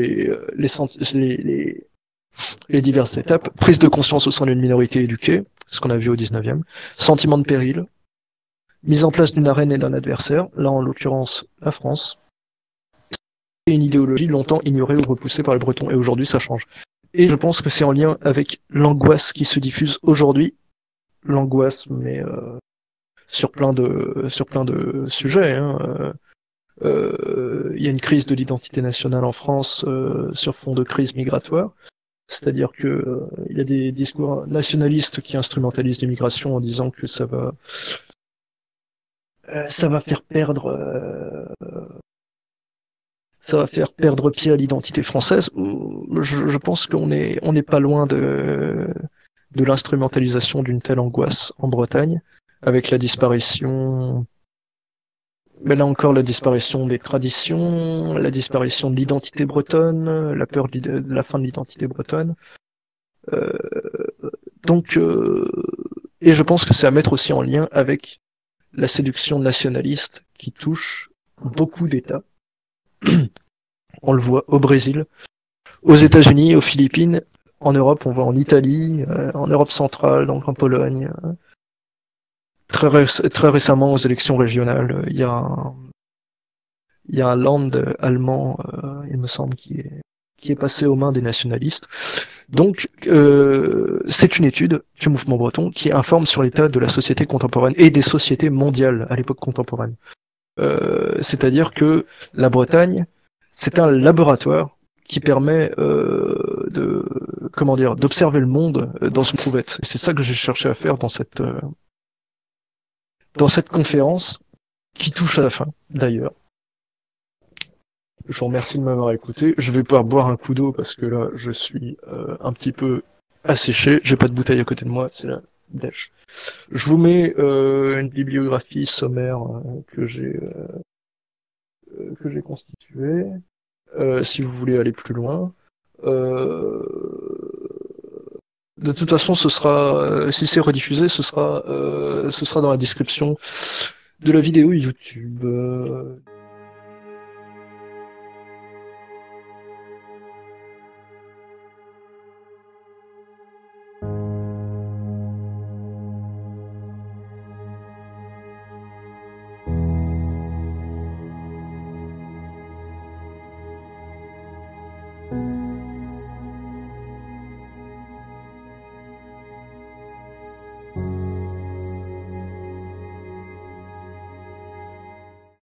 les diverses étapes. Prise de conscience au sein d'une minorité éduquée, ce qu'on a vu au 19e. Sentiment de péril. Mise en place d'une arène et d'un adversaire, là en l'occurrence la France. Et une idéologie longtemps ignorée ou repoussée par les Bretons. Et aujourd'hui ça change. Et je pense que c'est en lien avec l'angoisse qui se diffuse aujourd'hui. L'angoisse, mais sur plein de sujets. Hein. Il y a une crise de l'identité nationale en France sur fond de crise migratoire. C'est-à-dire que il y a des discours nationalistes qui instrumentalisent l'immigration en disant que ça va faire perdre pied à l'identité française. Je pense on n'est pas loin de l'instrumentalisation d'une telle angoisse en Bretagne, avec la disparition, mais là encore la disparition des traditions, la disparition de l'identité bretonne, la peur de la fin de l'identité bretonne. Euh, et je pense que c'est à mettre aussi en lien avec la séduction nationaliste qui touche beaucoup d'États. On le voit au Brésil, aux États-Unis, aux Philippines, en Europe, on voit en Italie, en Europe centrale, donc en Pologne. Très récemment, aux élections régionales, il y a un land allemand, il me semble, qui est passé aux mains des nationalistes. Donc, c'est une étude du mouvement breton qui informe sur l'état de la société contemporaine et des sociétés mondiales à l'époque contemporaine. C'est-à-dire que la Bretagne, c'est un laboratoire qui permet d'observer le monde dans une prouvette. Et c'est ça que j'ai cherché à faire dans cette conférence qui touche à la fin, d'ailleurs. Je vous remercie de m'avoir écouté. Je vais pouvoir boire un coup d'eau parce que là, je suis un petit peu asséché. J'ai pas de bouteille à côté de moi, c'est la dèche. Je vous mets une bibliographie sommaire que j'ai constituée. Si vous voulez aller plus loin. De toute façon, ce sera, si c'est rediffusé, ce sera dans la description de la vidéo YouTube.